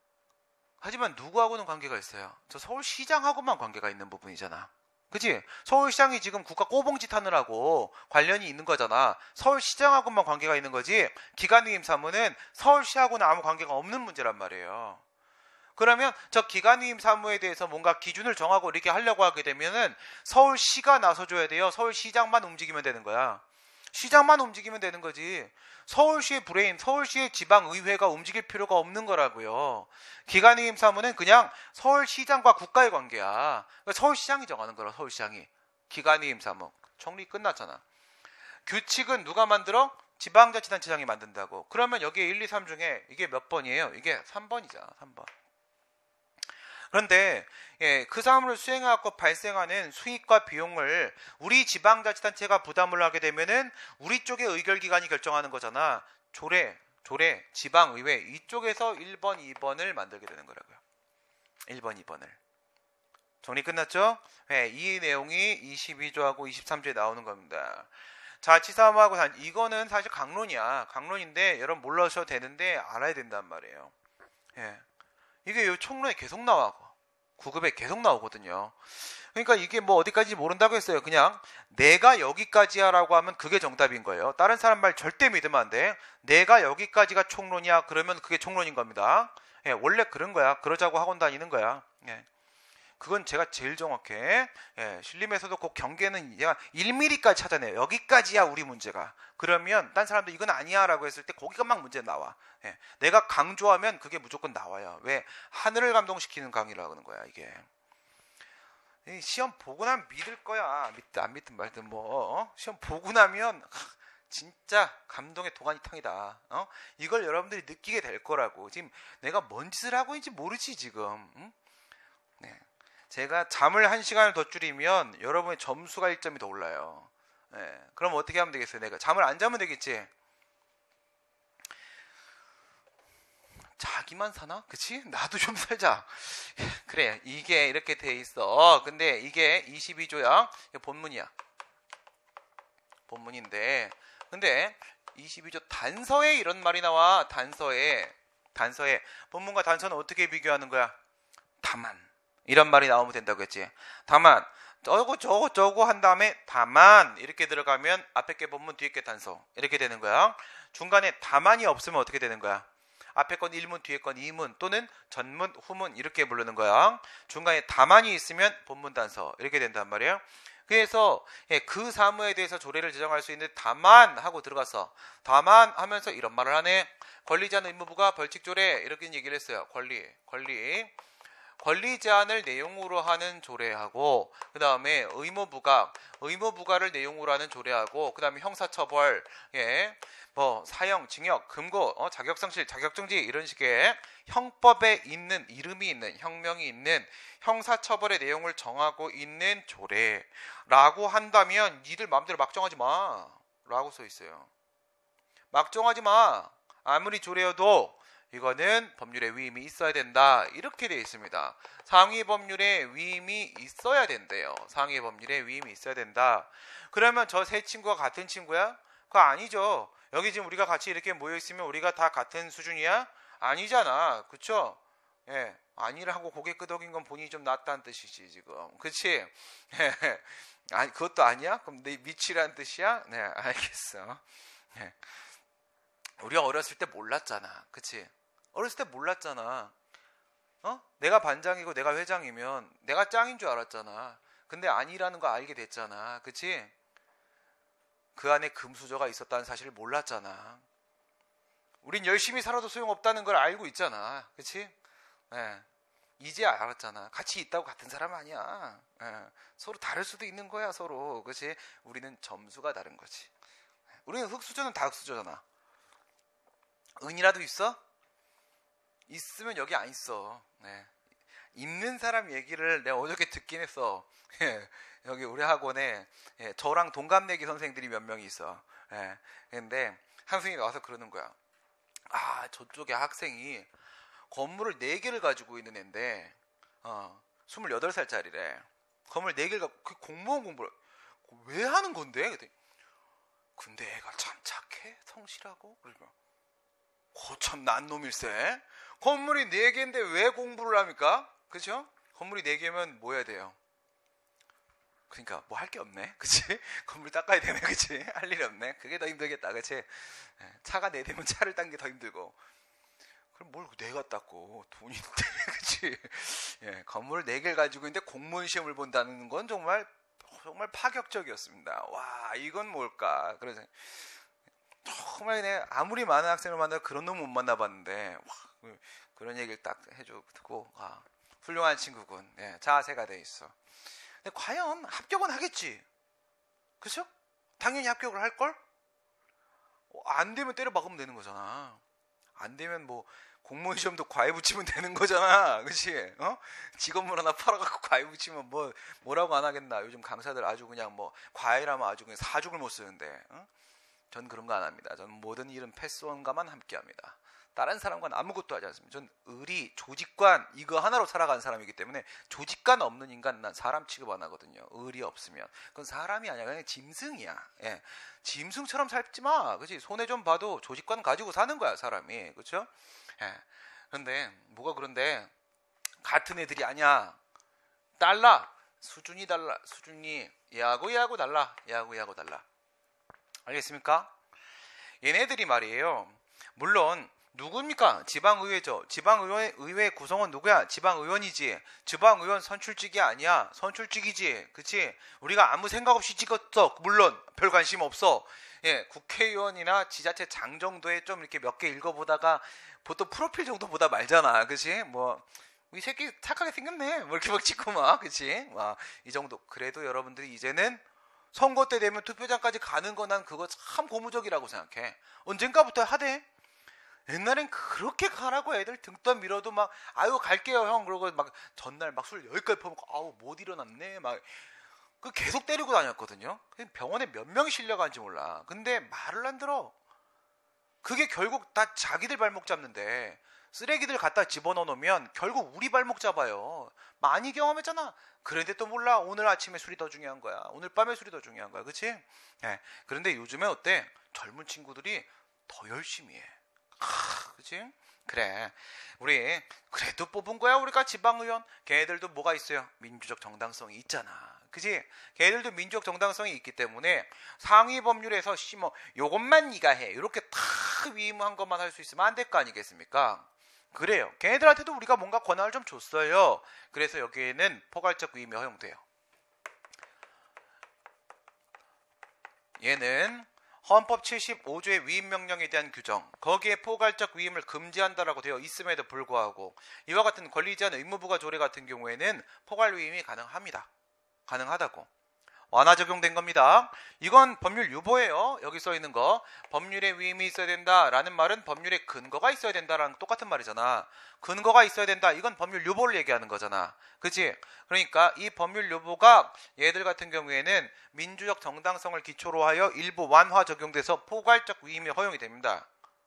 하지만 누구하고는 관계가 있어요. 저 서울시장하고만 관계가 있는 부분이잖아. 그치? 서울시장이 지금 국가 꼬봉짓 하느라고 관련이 있는 거잖아. 서울시장하고만 관계가 있는 거지, 기관위임 사무는 서울시하고는 아무 관계가 없는 문제란 말이에요. 그러면 저 기관위임 사무에 대해서 뭔가 기준을 정하고 이렇게 하려고 하게 되면은 서울시가 나서줘야 돼요. 서울시장만 움직이면 되는 거야. 시장만 움직이면 되는 거지. 서울시의 브레인, 서울시의 지방의회가 움직일 필요가 없는 거라고요. 기관위임 사무는 그냥 서울시장과 국가의 관계야. 그러니까 서울시장이 정하는 거라. 서울시장이. 기관위임 사무. 정리 끝났잖아. 규칙은 누가 만들어? 지방자치단체장이 만든다고. 그러면 여기에 일, 이, 삼 중에 이게 몇 번이에요? 이게 삼 번이잖아. 삼 번. 그런데 예, 그 사무를 수행하고 발생하는 수익과 비용을 우리 지방자치단체가 부담을 하게 되면은 우리 쪽의 의결기관이 결정하는 거잖아. 조례, 조례, 지방의회 이쪽에서 일 번, 이 번을 만들게 되는 거라고요. 일 번, 이 번을. 정리 끝났죠? 네, 이 내용이 이십이 조하고 이십삼 조에 나오는 겁니다. 자취사무하고 단 이거는 사실 강론이야. 강론인데 여러분 몰라셔도 되는데 알아야 된단 말이에요. 예. 이게 요 총론에 계속 나와. 구급에 계속 나오거든요. 그러니까 이게 뭐 어디까지 모른다고 했어요. 그냥 내가 여기까지야 라고 하면 그게 정답인 거예요. 다른 사람 말 절대 믿으면 안 돼. 내가 여기까지가 총론이야 그러면 그게 총론인 겁니다. 예, 원래 그런 거야. 그러자고 학원 다니는 거야. 예. 그건 제가 제일 정확해. 예, 신림에서도 꼭 경계는 일 밀리미터까지 찾아내요. 여기까지야 우리 문제가. 그러면 딴 사람도 이건 아니야 라고 했을 때 거기가 막 문제 나와. 예, 내가 강조하면 그게 무조건 나와요. 왜? 하늘을 감동시키는 강의라고 하는 거야 이게. 시험 보고 나면 믿을 거야. 믿든 안 믿든 말든 뭐 어? 시험 보고 나면 진짜 감동의 도가니탕이다. 어? 이걸 여러분들이 느끼게 될 거라고. 지금 내가 뭔 짓을 하고 있는지 모르지 지금. 응? 네. 제가 잠을 한 시간을 더 줄이면 여러분의 점수가 일 점이 더 올라요. 네. 그럼 어떻게 하면 되겠어요? 내가 잠을 안 자면 되겠지. 자기만 사나? 그치? 나도 좀 살자. 그래, 이게 이렇게 돼 있어. 근데 이게 이십이 조야. 이게 본문이야. 본문인데, 근데 이십이 조 단서에 이런 말이 나와. 단서에, 단서에. 본문과 단서는 어떻게 비교하는 거야? 다만. 이런 말이 나오면 된다고 했지. 다만. 저거 저거 저거 한 다음에 다만 이렇게 들어가면 앞에 게 본문 뒤에 게 단서. 이렇게 되는 거야. 중간에 다만이 없으면 어떻게 되는 거야? 앞에 건 일 문, 뒤에 건 이 문 또는 전문, 후문 이렇게 부르는 거야. 중간에 다만이 있으면 본문 단서 이렇게 된단 말이에요. 그래서 그 사무에 대해서 조례를 제정할 수 있는 다만 하고 들어갔어. 다만 하면서 이런 말을 하네. 권리 제한 의무부가 벌칙 조례 이렇게 얘기를 했어요. 권리, 권리. 권리 제한을 내용으로 하는 조례하고 그 다음에 의무부가 의무부가를 내용으로 하는 조례하고 그 다음에 형사처벌 예, 뭐 사형, 징역, 금고, 어, 자격상실, 자격정지 이런 식의 형법에 있는 이름이 있는 형명이 있는 형사처벌의 내용을 정하고 있는 조례라고 한다면 니들 마음대로 막 정하지 마 라고 써 있어요. 막 정하지 마. 아무리 조례여도 이거는 법률의 위임이 있어야 된다. 이렇게 되어 있습니다. 상위 법률의 위임이 있어야 된대요. 상위 법률의 위임이 있어야 된다. 그러면 저 세 친구가 같은 친구야? 그거 아니죠. 여기 지금 우리가 같이 이렇게 모여있으면 우리가 다 같은 수준이야? 아니잖아. 그쵸? 예. 아니라고 고개 끄덕인 건 본인이 좀 낫다는 뜻이지 지금. 그치? 아니 그것도 아니야? 그럼 내 미치라는 뜻이야? 네 알겠어. 예. 우리가 어렸을 때 몰랐잖아. 그치? 어렸을 때 몰랐잖아. 어? 내가 반장이고 내가 회장이면 내가 짱인 줄 알았잖아. 근데 아니라는 거 알게 됐잖아. 그치? 그 안에 금수저가 있었다는 사실을 몰랐잖아. 우린 열심히 살아도 소용없다는 걸 알고 있잖아. 그치? 네. 이제 알았잖아. 같이 있다고 같은 사람 아니야. 네. 서로 다를 수도 있는 거야 서로. 그치? 우리는 점수가 다른 거지. 우리는 흙수저는 다 흙수저잖아. 은이라도 있어? 있으면 여기 안 있어. 네. 있는 사람 얘기를 내가 어저께 듣긴 했어. 여기 우리 학원에 저랑 동갑내기 선생들이 몇 명이 있어. 근데 한 선생님이 와서 그러는 거야. 아 저쪽에 학생이 건물을 네 개를 가지고 있는 애인데 어, 스물여덟 살짜리래. 건물 네 개를 갖고 그 공무원 공부를 왜 하는 건데? 근데 애가 참 착해 성실하고 그러면 거참 난 놈일세. 건물이 네 개인데 왜 공부를 합니까? 그죠? 건물이 네 개면 뭐 해야 돼요? 그러니까 뭐 할 게 없네. 그치? 건물 닦아야 되네. 그치? 할 일이 없네. 그게 더 힘들겠다. 그치? 차가 네 대면 차를 닦는 게 더 힘들고. 그럼 뭘 내가 닦고 돈이 있는데. 그치? 예, 건물 네 개를 가지고 있는데 공무원 시험을 본다는 건 정말 정말 파격적이었습니다. 와 이건 뭘까? 그래서 정말 내 아무리 많은 학생을 만나도 그런 놈 못 만나봤는데 와, 그런 얘기를 딱 해주고 아, 훌륭한 친구군. 예, 자세가 돼 있어. 근데 과연 합격은 하겠지. 그렇죠? 당연히 합격을 할걸? 어, 안 되면 때려 박으면 되는 거잖아. 안 되면 뭐 공무원 시험도 과외 붙이면 되는 거잖아. 그치? 어? 직업물 하나 팔아갖고 과외 붙이면 뭐 뭐라고 안 하겠나. 요즘 강사들 아주 그냥 뭐 과외라면 아주 그냥 사죽을 못 쓰는데 어? 전 그런 거 안 합니다. 전 모든 일은 패스원과만 함께 합니다. 다른 사람과는 아무것도 하지 않습니다. 전 의리, 조직관 이거 하나로 살아가는 사람이기 때문에 조직관 없는 인간 난 사람 취급 안 하거든요. 의리 없으면 그건 사람이 아니야. 그냥 짐승이야. 예. 짐승처럼 살지 마. 그렇지? 손해 좀 봐도 조직관 가지고 사는 거야 사람이. 그렇죠? 예. 그런데 뭐가 그런데 같은 애들이 아니야. 달라. 수준이 달라. 수준이 얘하고 얘하고 달라. 얘하고 얘하고 달라. 알겠습니까? 얘네들이 말이에요. 물론 누굽니까? 지방의회죠. 지방의회 의회 구성원 누구야? 지방의원이지. 지방의원 선출직이 아니야. 선출직이지. 그치? 우리가 아무 생각 없이 찍었어. 물론 별 관심 없어. 예, 국회의원이나 지자체 장 정도에 좀 이렇게 몇 개 읽어보다가 보통 프로필 정도 보다 말잖아. 그치? 뭐 이 새끼 착하게 생겼네. 뭐 이렇게 막 찍고 막, 그치? 와, 이 정도. 그래도 여러분들이 이제는 선거 때 되면 투표장까지 가는 거 난 그거 참 고무적이라고 생각해. 언젠가부터 하대. 옛날엔 그렇게 가라고 애들 등 떠 밀어도 막 아유 갈게요 형 그러고 막 전날 막 술 열 개를 퍼먹고 아우 못 일어났네 막 그 계속 때리고 다녔거든요. 병원에 몇 명이 실려간지 몰라. 근데 말을 안 들어. 그게 결국 다 자기들 발목 잡는데 쓰레기들 갖다 집어넣어 놓으면 결국 우리 발목 잡아요. 많이 경험했잖아. 그런데 또 몰라. 오늘 아침에 술이 더 중요한 거야. 오늘 밤에 술이 더 중요한 거야. 그치? 네. 그런데 요즘에 어때? 젊은 친구들이 더 열심히 해. 아, 그치? 그래. 우리 그래도 뽑은 거야 우리가 지방의원. 걔네들도 뭐가 있어요? 민주적 정당성이 있잖아. 그치? 걔네들도 민주적 정당성이 있기 때문에 상위 법률에서 뭐 요것만 네가 해. 이렇게 탁 위임한 것만 할 수 있으면 안 될 거 아니겠습니까? 그래요. 걔네들한테도 우리가 뭔가 권한을 좀 줬어요. 그래서 여기에는 포괄적 위임이 허용돼요. 얘는 헌법 칠십오 조의 위임명령에 대한 규정, 거기에 포괄적 위임을 금지한다라고 되어 있음에도 불구하고 이와 같은 권리제한 의무부과 조례 같은 경우에는 포괄 위임이 가능합니다. 가능하다고. 완화 적용된 겁니다. 이건 법률 유보예요. 여기 써 있는 거. 법률에 위임이 있어야 된다라는 말은 법률에 근거가 있어야 된다라는 똑같은 말이잖아. 근거가 있어야 된다. 이건 법률 유보를 얘기하는 거잖아. 그치? 그러니까 이 법률 유보가 얘들 같은 경우에는 민주적 정당성을 기초로 하여 일부 완화 적용돼서 포괄적 위임이 허용이 됩니다.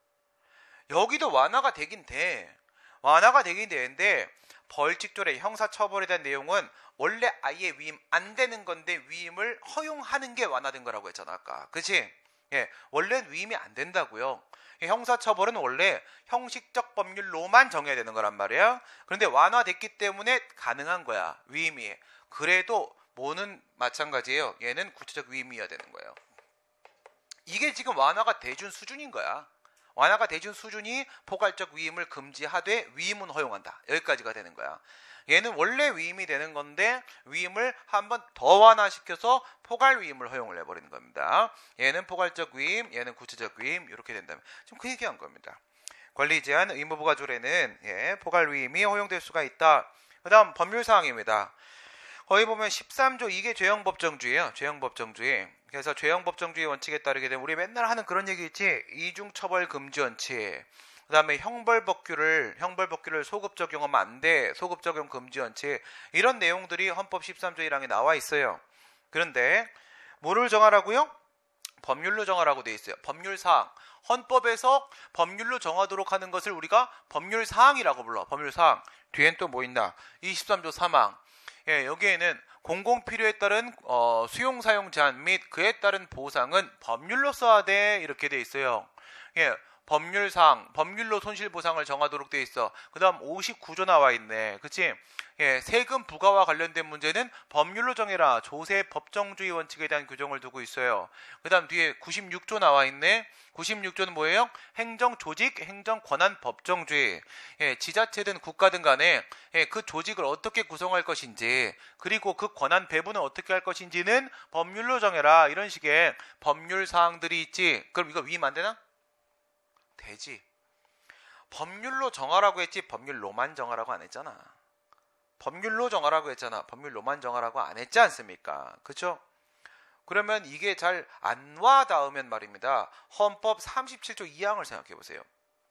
여기도 완화가 되긴 돼. 완화가 되긴 되는데 벌칙조례 형사처벌에 대한 내용은 원래 아예 위임 안 되는 건데 위임을 허용하는 게 완화된 거라고 했잖아 아까. 그치? 예, 원래는 위임이 안 된다고요. 형사처벌은 원래 형식적 법률로만 정해야 되는 거란 말이에요. 그런데 완화됐기 때문에 가능한 거야 위임이. 그래도 뭐는 마찬가지예요. 얘는 구체적 위임이어야 되는 거예요. 이게 지금 완화가 돼준 수준인 거야. 완화가 돼준 수준이 포괄적 위임을 금지하되 위임은 허용한다. 여기까지가 되는 거야. 얘는 원래 위임이 되는 건데 위임을 한번 더 완화시켜서 포괄 위임을 허용을 해버리는 겁니다. 얘는 포괄적 위임, 얘는 구체적 위임 이렇게 된다면 지금 그 얘기한 겁니다. 권리 제한 의무부과 조례는 예, 포괄 위임이 허용될 수가 있다. 그 다음 법률사항입니다. 거기 보면 십삼 조 이게 죄형법정주의예요. 죄형법정주의. 그래서 죄형법정주의 원칙에 따르게 되면 우리 맨날 하는 그런 얘기 있지. 이중처벌 금지 원칙. 그 다음에 형벌법규를 형벌법규를 소급 적용하면 안 돼. 소급 적용 금지 원칙. 이런 내용들이 헌법 십삼 조 일 항에 나와 있어요. 그런데 뭐를 정하라고요? 법률로 정하라고 돼 있어요. 법률사항. 헌법에서 법률로 정하도록 하는 것을 우리가 법률사항이라고 불러. 법률사항. 뒤엔 또 뭐 있나? 이십삼 조 삼 항. 예, 여기에는 공공필요에 따른 어, 수용사용 제한 및 그에 따른 보상은 법률로 써야 돼. 이렇게 돼 있어요. 예, 법률상, 법률로 손실보상을 정하도록 돼 있어. 그 다음 오십구 조 나와 있네. 그치? 예, 세금 부과와 관련된 문제는 법률로 정해라. 조세 법정주의 원칙에 대한 규정을 두고 있어요. 그 다음 뒤에 구십육 조 나와 있네. 구십육 조는 뭐예요? 행정조직, 행정권한 법정주의. 예, 지자체든 국가든 간에 예, 그 조직을 어떻게 구성할 것인지 그리고 그 권한 배분을 어떻게 할 것인지는 법률로 정해라. 이런 식의 법률 사항들이 있지. 그럼 이거 위임 안 되나? 되지. 법률로 정하라고 했지 법률로만 정하라고 안 했잖아. 법률로 정하라고 했잖아. 법률로만 정하라고 안 했지 않습니까? 그렇죠? 그러면 이게 잘 안 와닿으면 말입니다. 헌법 삼십칠 조 이 항을 생각해 보세요.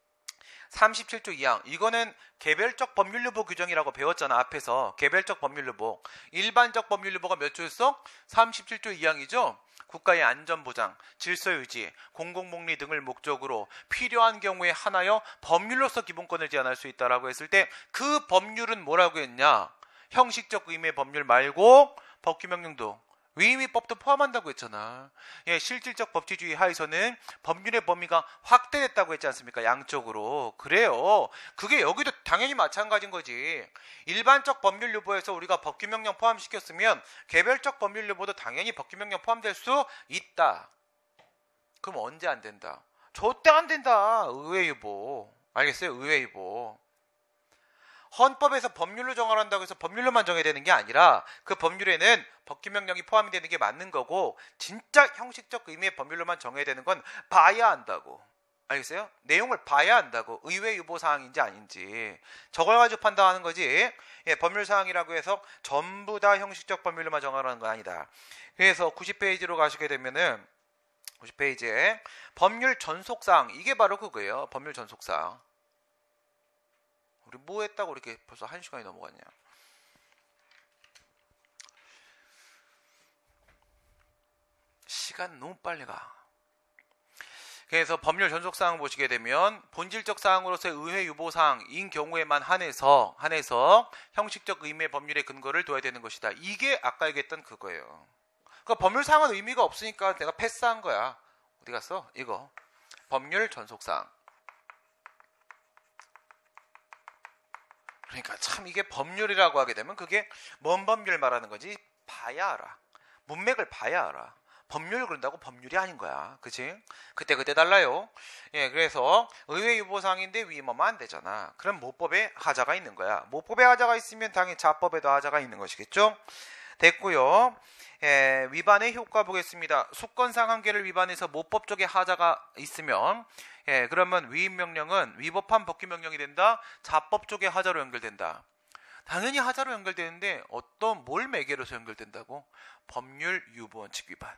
삼십칠 조 이 항. 이거는 개별적 법률유보 규정이라고 배웠잖아. 앞에서. 개별적 법률유보. 일반적 법률유보가 몇 조였어? 삼십칠 조 이 항이죠. 국가의 안전보장, 질서유지, 공공복리 등을 목적으로 필요한 경우에 하나여 법률로서 기본권을 제한할 수 있다라고 했을 때 그 법률은 뭐라고 했냐? 형식적 의미의 법률 말고 법규명령도 위임위법도 포함한다고 했잖아. 예, 실질적 법치주의 하에서는 법률의 범위가 확대됐다고 했지 않습니까? 양쪽으로. 그래요. 그게 여기도 당연히 마찬가지인 거지. 일반적 법률 유보에서 우리가 법규명령 포함시켰으면 개별적 법률 유보도 당연히 법규명령 포함될 수 있다. 그럼 언제 안 된다? 저때 안 된다. 의회 유보. 알겠어요? 의회 유보. 헌법에서 법률로 정하란다고 해서 법률로만 정해야 되는 게 아니라 그 법률에는 법규명령이 포함이 되는 게 맞는 거고 진짜 형식적 의미의 법률로만 정해야 되는 건 봐야 한다고. 알겠어요? 내용을 봐야 한다고. 의회 유보 사항인지 아닌지. 저걸 가지고 판단하는 거지. 예, 법률 사항이라고 해서 전부 다 형식적 법률로만 정하라는 건 아니다. 그래서 구십 페이지로 가시게 되면은 구십 페이지에 법률 전속사항, 이게 바로 그거예요. 법률 전속사항. 우리 뭐 했다고 이렇게 벌써 한 시간이 넘어갔냐. 시간 너무 빨리 가. 그래서 법률 전속사항 보시게 되면 본질적 사항으로서의 의회 유보사항인 경우에만 한해서 한해서 형식적 의미의 법률의 근거를 둬야 되는 것이다. 이게 아까 얘기했던 그거예요. 그러니까 법률 사항은 의미가 없으니까 내가 패스한 거야. 어디 갔어? 이거. 법률 전속사항. 그러니까 참 이게 법률이라고 하게 되면 그게 뭔 법률 말하는 거지? 봐야 알아. 문맥을 봐야 알아. 법률 그런다고 법률이 아닌 거야. 그치? 그때 그때 달라요. 예, 그래서 의회 유보사항인데 위임하면 안 되잖아. 그럼 모법에 하자가 있는 거야. 모법에 하자가 있으면 당연히 자법에도 하자가 있는 것이겠죠? 됐고요. 예, 위반의 효과 보겠습니다. 수권상 한계를 위반해서 모법적의 하자가 있으면 예, 그러면 위임명령은 위법한 법규명령이 된다. 자법 쪽의 하자로 연결된다. 당연히 하자로 연결되는데 어떤 뭘 매개로서 연결된다고? 법률 유보원칙 위반.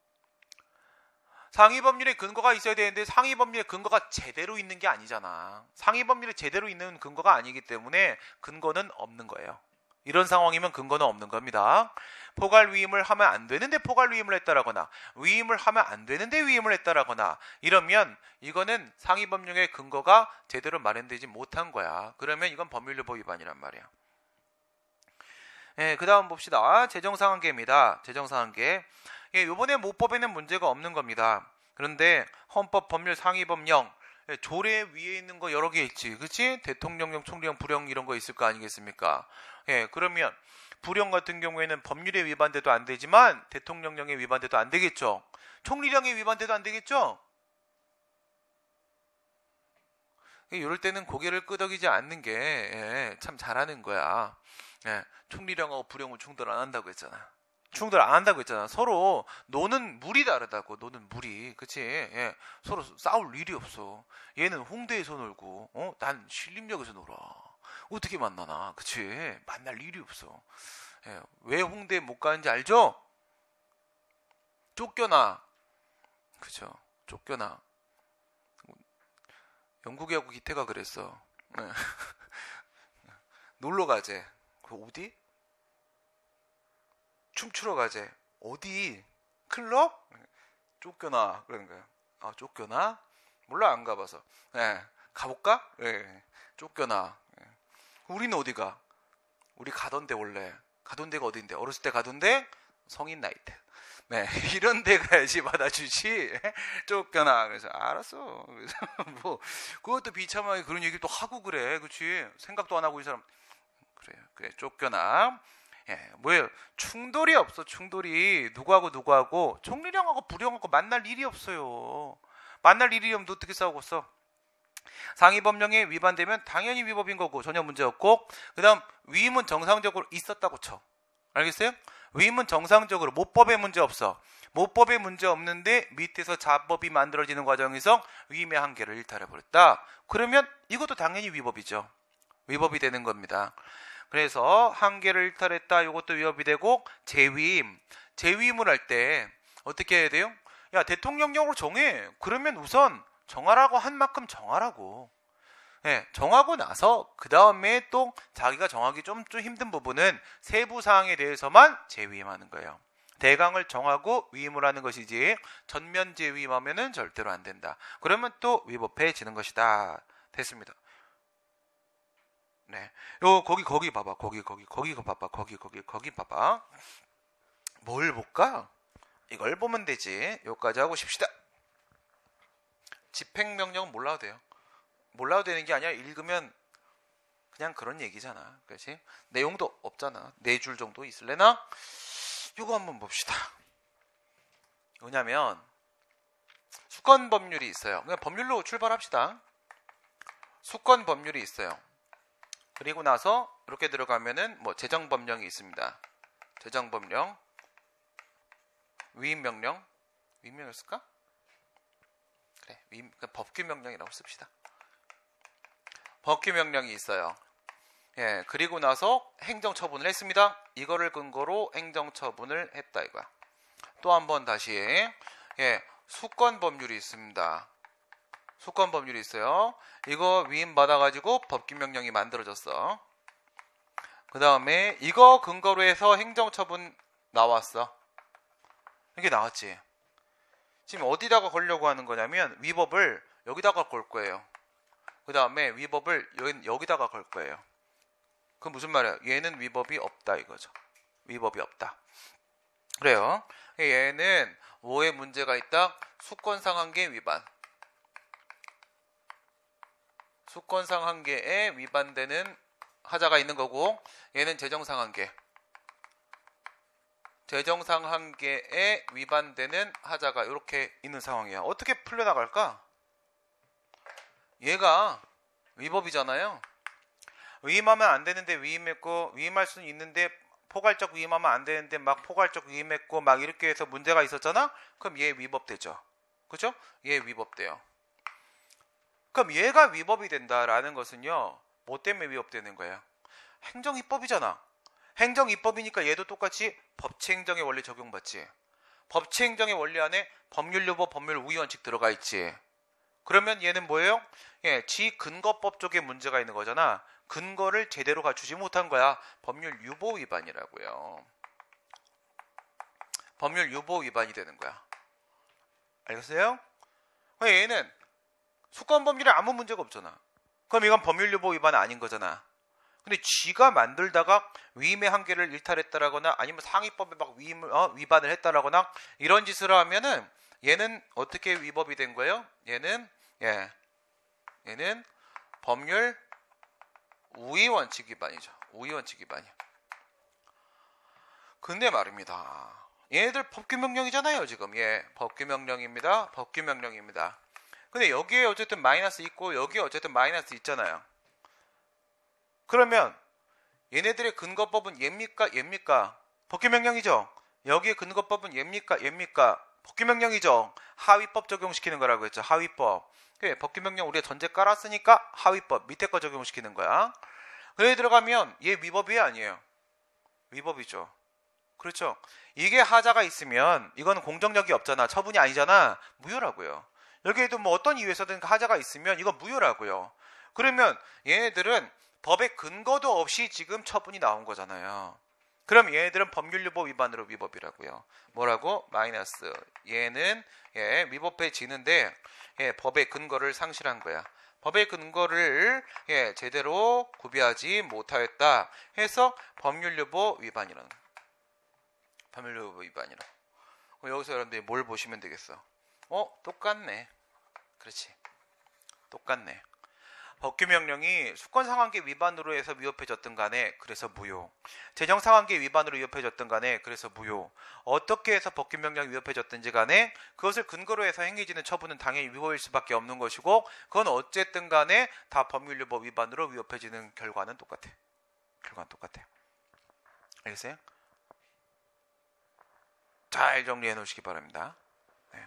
상위법률의 근거가 있어야 되는데 상위법률의 근거가 제대로 있는 게 아니잖아. 상위법률이 제대로 있는 근거가 아니기 때문에 근거는 없는 거예요. 이런 상황이면 근거는 없는 겁니다. 포괄 위임을 하면 안 되는데 포괄 위임을 했다라거나 위임을 하면 안 되는데 위임을 했다라거나 이러면 이거는 상위법령의 근거가 제대로 마련되지 못한 거야. 그러면 이건 법률유보 위반이란 말이야. 예, 그 다음 봅시다. 재정상한계입니다. 재정상한계. 예, 이번에 모법에는 문제가 없는 겁니다. 그런데 헌법, 법률, 상위법령 예, 조례 위에 있는 거 여러 개 있지. 그치? 대통령령, 총리령, 부령 이런 거 있을 거 아니겠습니까? 예, 그러면 부령 같은 경우에는 법률에 위반돼도 안 되지만 대통령령에 위반돼도 안 되겠죠. 총리령에 위반돼도 안 되겠죠. 이럴 때는 고개를 끄덕이지 않는 게 참 예, 잘하는 거야. 예, 총리령하고 부령은 충돌 안 한다고 했잖아. 충돌 안 한다고 했잖아. 서로 노는 물이 다르다고. 노는 물이. 그치? 예, 서로 싸울 일이 없어. 얘는 홍대에서 놀고 어? 난 신림역에서 놀아. 어떻게 만나나? 그치? 만날 일이 없어. 예, 왜 홍대 못 가는지 알죠? 쫓겨나. 그쵸? 쫓겨나. 영국이하고 기태가 그랬어. 예. 놀러 가재. 그 어디? 춤추러 가재. 어디? 클럽? 쫓겨나. 그러는 거야. 아, 쫓겨나? 몰라, 안 가봐서. 예. 가볼까? 예. 쫓겨나. 예. 우리는 어디가? 우리 가던 데 원래. 가던 데가 어딘데? 어렸을 때 가던 데? 성인 나이트. 네. 이런 데 가야지 받아주지. 쫓겨나. 그래서, 알았어. 그래서 뭐, 그것도 비참하게 그런 얘기를 또 하고 그래. 그치? 생각도 안 하고 이 사람. 그래, 그래. 쫓겨나. 예, 뭐예요? 충돌이 없어. 충돌이. 누구하고 누구하고. 총리령하고 부령하고 만날 일이 없어요. 만날 일이 없는데 어떻게 싸우겠어? 상위법령에 위반되면 당연히 위법인 거고 전혀 문제 없고, 그 다음 위임은 정상적으로 있었다고 쳐. 알겠어요? 위임은 정상적으로. 모법에 문제 없어. 모법에 문제 없는데 밑에서 자법이 만들어지는 과정에서 위임의 한계를 일탈해버렸다. 그러면 이것도 당연히 위법이죠. 위법이 되는 겁니다. 그래서 한계를 일탈했다. 이것도 위법이 되고, 재위임. 재위임을 할 때 어떻게 해야 돼요? 야, 대통령령으로 정해. 그러면 우선 정하라고 한 만큼 정하라고. 예, 정하고 나서 그 다음에 또 자기가 정하기 좀, 좀 힘든 부분은 세부 사항에 대해서만 재위임하는 거예요. 대강을 정하고 위임을 하는 것이지 전면지에 위임하면은 절대로 안 된다. 그러면 또 위법해지는 것이다. 됐습니다. 네, 요 거기 거기 봐봐, 거기 거기 거기 봐봐, 거기 거기 거기 봐봐. 뭘 볼까? 이걸 보면 되지. 여기까지 하고 싶시다. 집행명령은 몰라도 돼요. 몰라도 되는 게 아니라 읽으면 그냥 그런 얘기잖아. 그렇지? 내용도 없잖아. 네 줄 정도 있을래나? 이거 한번 봅시다. 뭐냐면 수권 법률이 있어요. 그냥 법률로 출발합시다. 수권 법률이 있어요. 그리고 나서 이렇게 들어가면은 뭐 재정법령이 있습니다. 재정법령, 위임명령, 위임명령이었을까? 그래, 위임, 법규명령이라고 씁시다. 법규명령이 있어요. 예, 그리고 나서 행정처분을 했습니다. 이거를 근거로 행정처분을 했다 이거야. 또 한 번 다시, 예, 수권법률이 있습니다. 수권법률이 있어요. 이거 위임 받아가지고 법규명령이 만들어졌어. 그 다음에 이거 근거로 해서 행정처분 나왔어. 이게 나왔지. 지금 어디다가 걸려고 하는 거냐면 위법을 여기다가 걸 거예요. 그 다음에 위법을 여기, 여기다가 걸 거예요. 그건 무슨 말이야? 얘는 위법이 없다 이거죠. 위법이 없다. 그래요. 얘는 뭐에 문제가 있다? 수권상 한계 위반. 수권상 한계에 위반되는 하자가 있는 거고, 얘는 재정상 한계. 재정상 한계에 위반되는 하자가 이렇게 있는 상황이야. 어떻게 풀려나갈까? 얘가 위법이잖아요. 위임하면 안 되는데 위임했고, 위임할 수는 있는데 포괄적 위임하면 안 되는데 막 포괄적 위임했고 막 이렇게 해서 문제가 있었잖아? 그럼 얘 위법되죠. 그죠? 얘 위법돼요. 그럼 얘가 위법이 된다라는 것은요, 뭐 때문에 위법되는 거예요? 행정입법이잖아. 행정입법이니까 얘도 똑같이 법치행정의 원리 적용받지. 법치행정의 원리 안에 법률유보, 법률우위원칙 들어가 있지. 그러면 얘는 뭐예요? 예, 지근거법 쪽에 문제가 있는 거잖아. 근거를 제대로 갖추지 못한 거야. 법률유보 위반이라고요. 법률유보 위반이 되는 거야. 알겠어요? 얘는 수권법률에 아무 문제가 없잖아. 그럼 이건 법률유보 위반 아닌 거잖아. 근데 쥐가 만들다가 위임의 한계를 일탈했다라거나 아니면 상위법에 막 위임을, 어, 위반을 했다라거나 이런 짓을 하면은 얘는 어떻게 위법이 된 거예요? 얘는 예, 얘는 법률 우위원칙 위반이죠. 우위원칙 위반이야. 근데 말입니다. 얘네들 법규명령이잖아요. 지금 예, 법규명령입니다. 법규명령입니다. 근데 여기에 어쨌든 마이너스 있고 여기에 어쨌든 마이너스 있잖아요. 그러면 얘네들의 근거법은 얘입니까? 얘입니까? 법규명령이죠. 여기에 근거법은 얘입니까? 얘입니까? 법규명령이죠. 하위법 적용시키는 거라고 했죠. 하위법. 그래, 법규명령 우리가 전제 깔았으니까 하위법 밑에 거 적용시키는 거야. 그래 들어가면 얘 위법이 아니에요. 위법이죠. 그렇죠. 이게 하자가 있으면 이건 공정력이 없잖아. 처분이 아니잖아. 무효라고요. 여기에도 뭐 어떤 이유에서든 하자가 있으면 이건 무효라고요. 그러면 얘네들은 법의 근거도 없이 지금 처분이 나온 거잖아요. 그럼 얘네들은 법률유보 위반으로 위법이라고요. 뭐라고? 마이너스. 얘는 예, 위법해지는데 예, 법의 근거를 상실한 거야. 법의 근거를 예, 제대로 구비하지 못하였다 해서 법률유보 위반이라는 거야. 법률유보 위반이라. 여기서 여러분들이 뭘 보시면 되겠어? 어? 똑같네. 그렇지. 똑같네. 법규명령이 수권상한계 위반으로 해서 위법해졌든 간에 그래서 무효. 재정상한계 위반으로 위법해졌든 간에 그래서 무효. 어떻게 해서 법규명령이 위법해졌든지 간에 그것을 근거로 해서 행해지는 처분은 당연히 위법일 수밖에 없는 것이고 그건 어쨌든 간에 다 법률유보 위반으로 위법해지는 결과는 똑같아. 결과는 똑같아. 알겠어요? 잘 정리해 놓으시기 바랍니다. 네.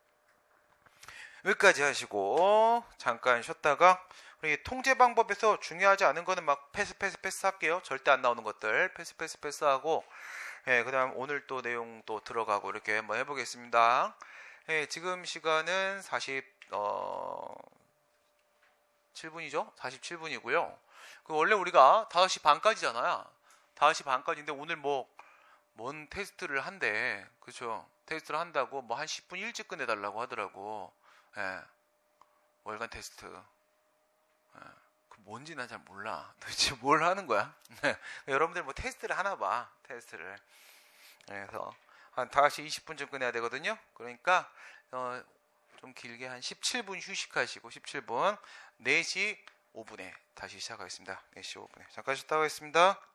여기까지 하시고 잠깐 쉬었다가 우리 통제 방법에서 중요하지 않은 거는 막 패스 패스 패스 할게요. 절대 안 나오는 것들 패스 패스 패스 하고 예, 그다음 오늘 또 내용 또 들어가고 이렇게 한번 해보겠습니다. 예, 지금 시간은 사십칠 분이죠? 사십칠 분이고요. 그 원래 우리가 다섯 시 반까지잖아요. 다섯 시 반까지인데 오늘 뭐 뭔 테스트를 한대. 그죠? 테스트를 한다고 뭐 한 십 분 일찍 끝내달라고 하더라고. 예. 월간 테스트. 예. 그 뭔지 난 잘 몰라. 도대체 뭘 하는 거야? 여러분들 뭐 테스트를 하나 봐. 테스트를. 그래서 한 다섯 시 이십 분쯤 끝내야 되거든요. 그러니까 어, 좀 길게 한 십칠 분 휴식하시고 십칠 분 네 시 오 분에 다시 시작하겠습니다. 네 시 오 분에 잠깐 쉬었다 가겠습니다.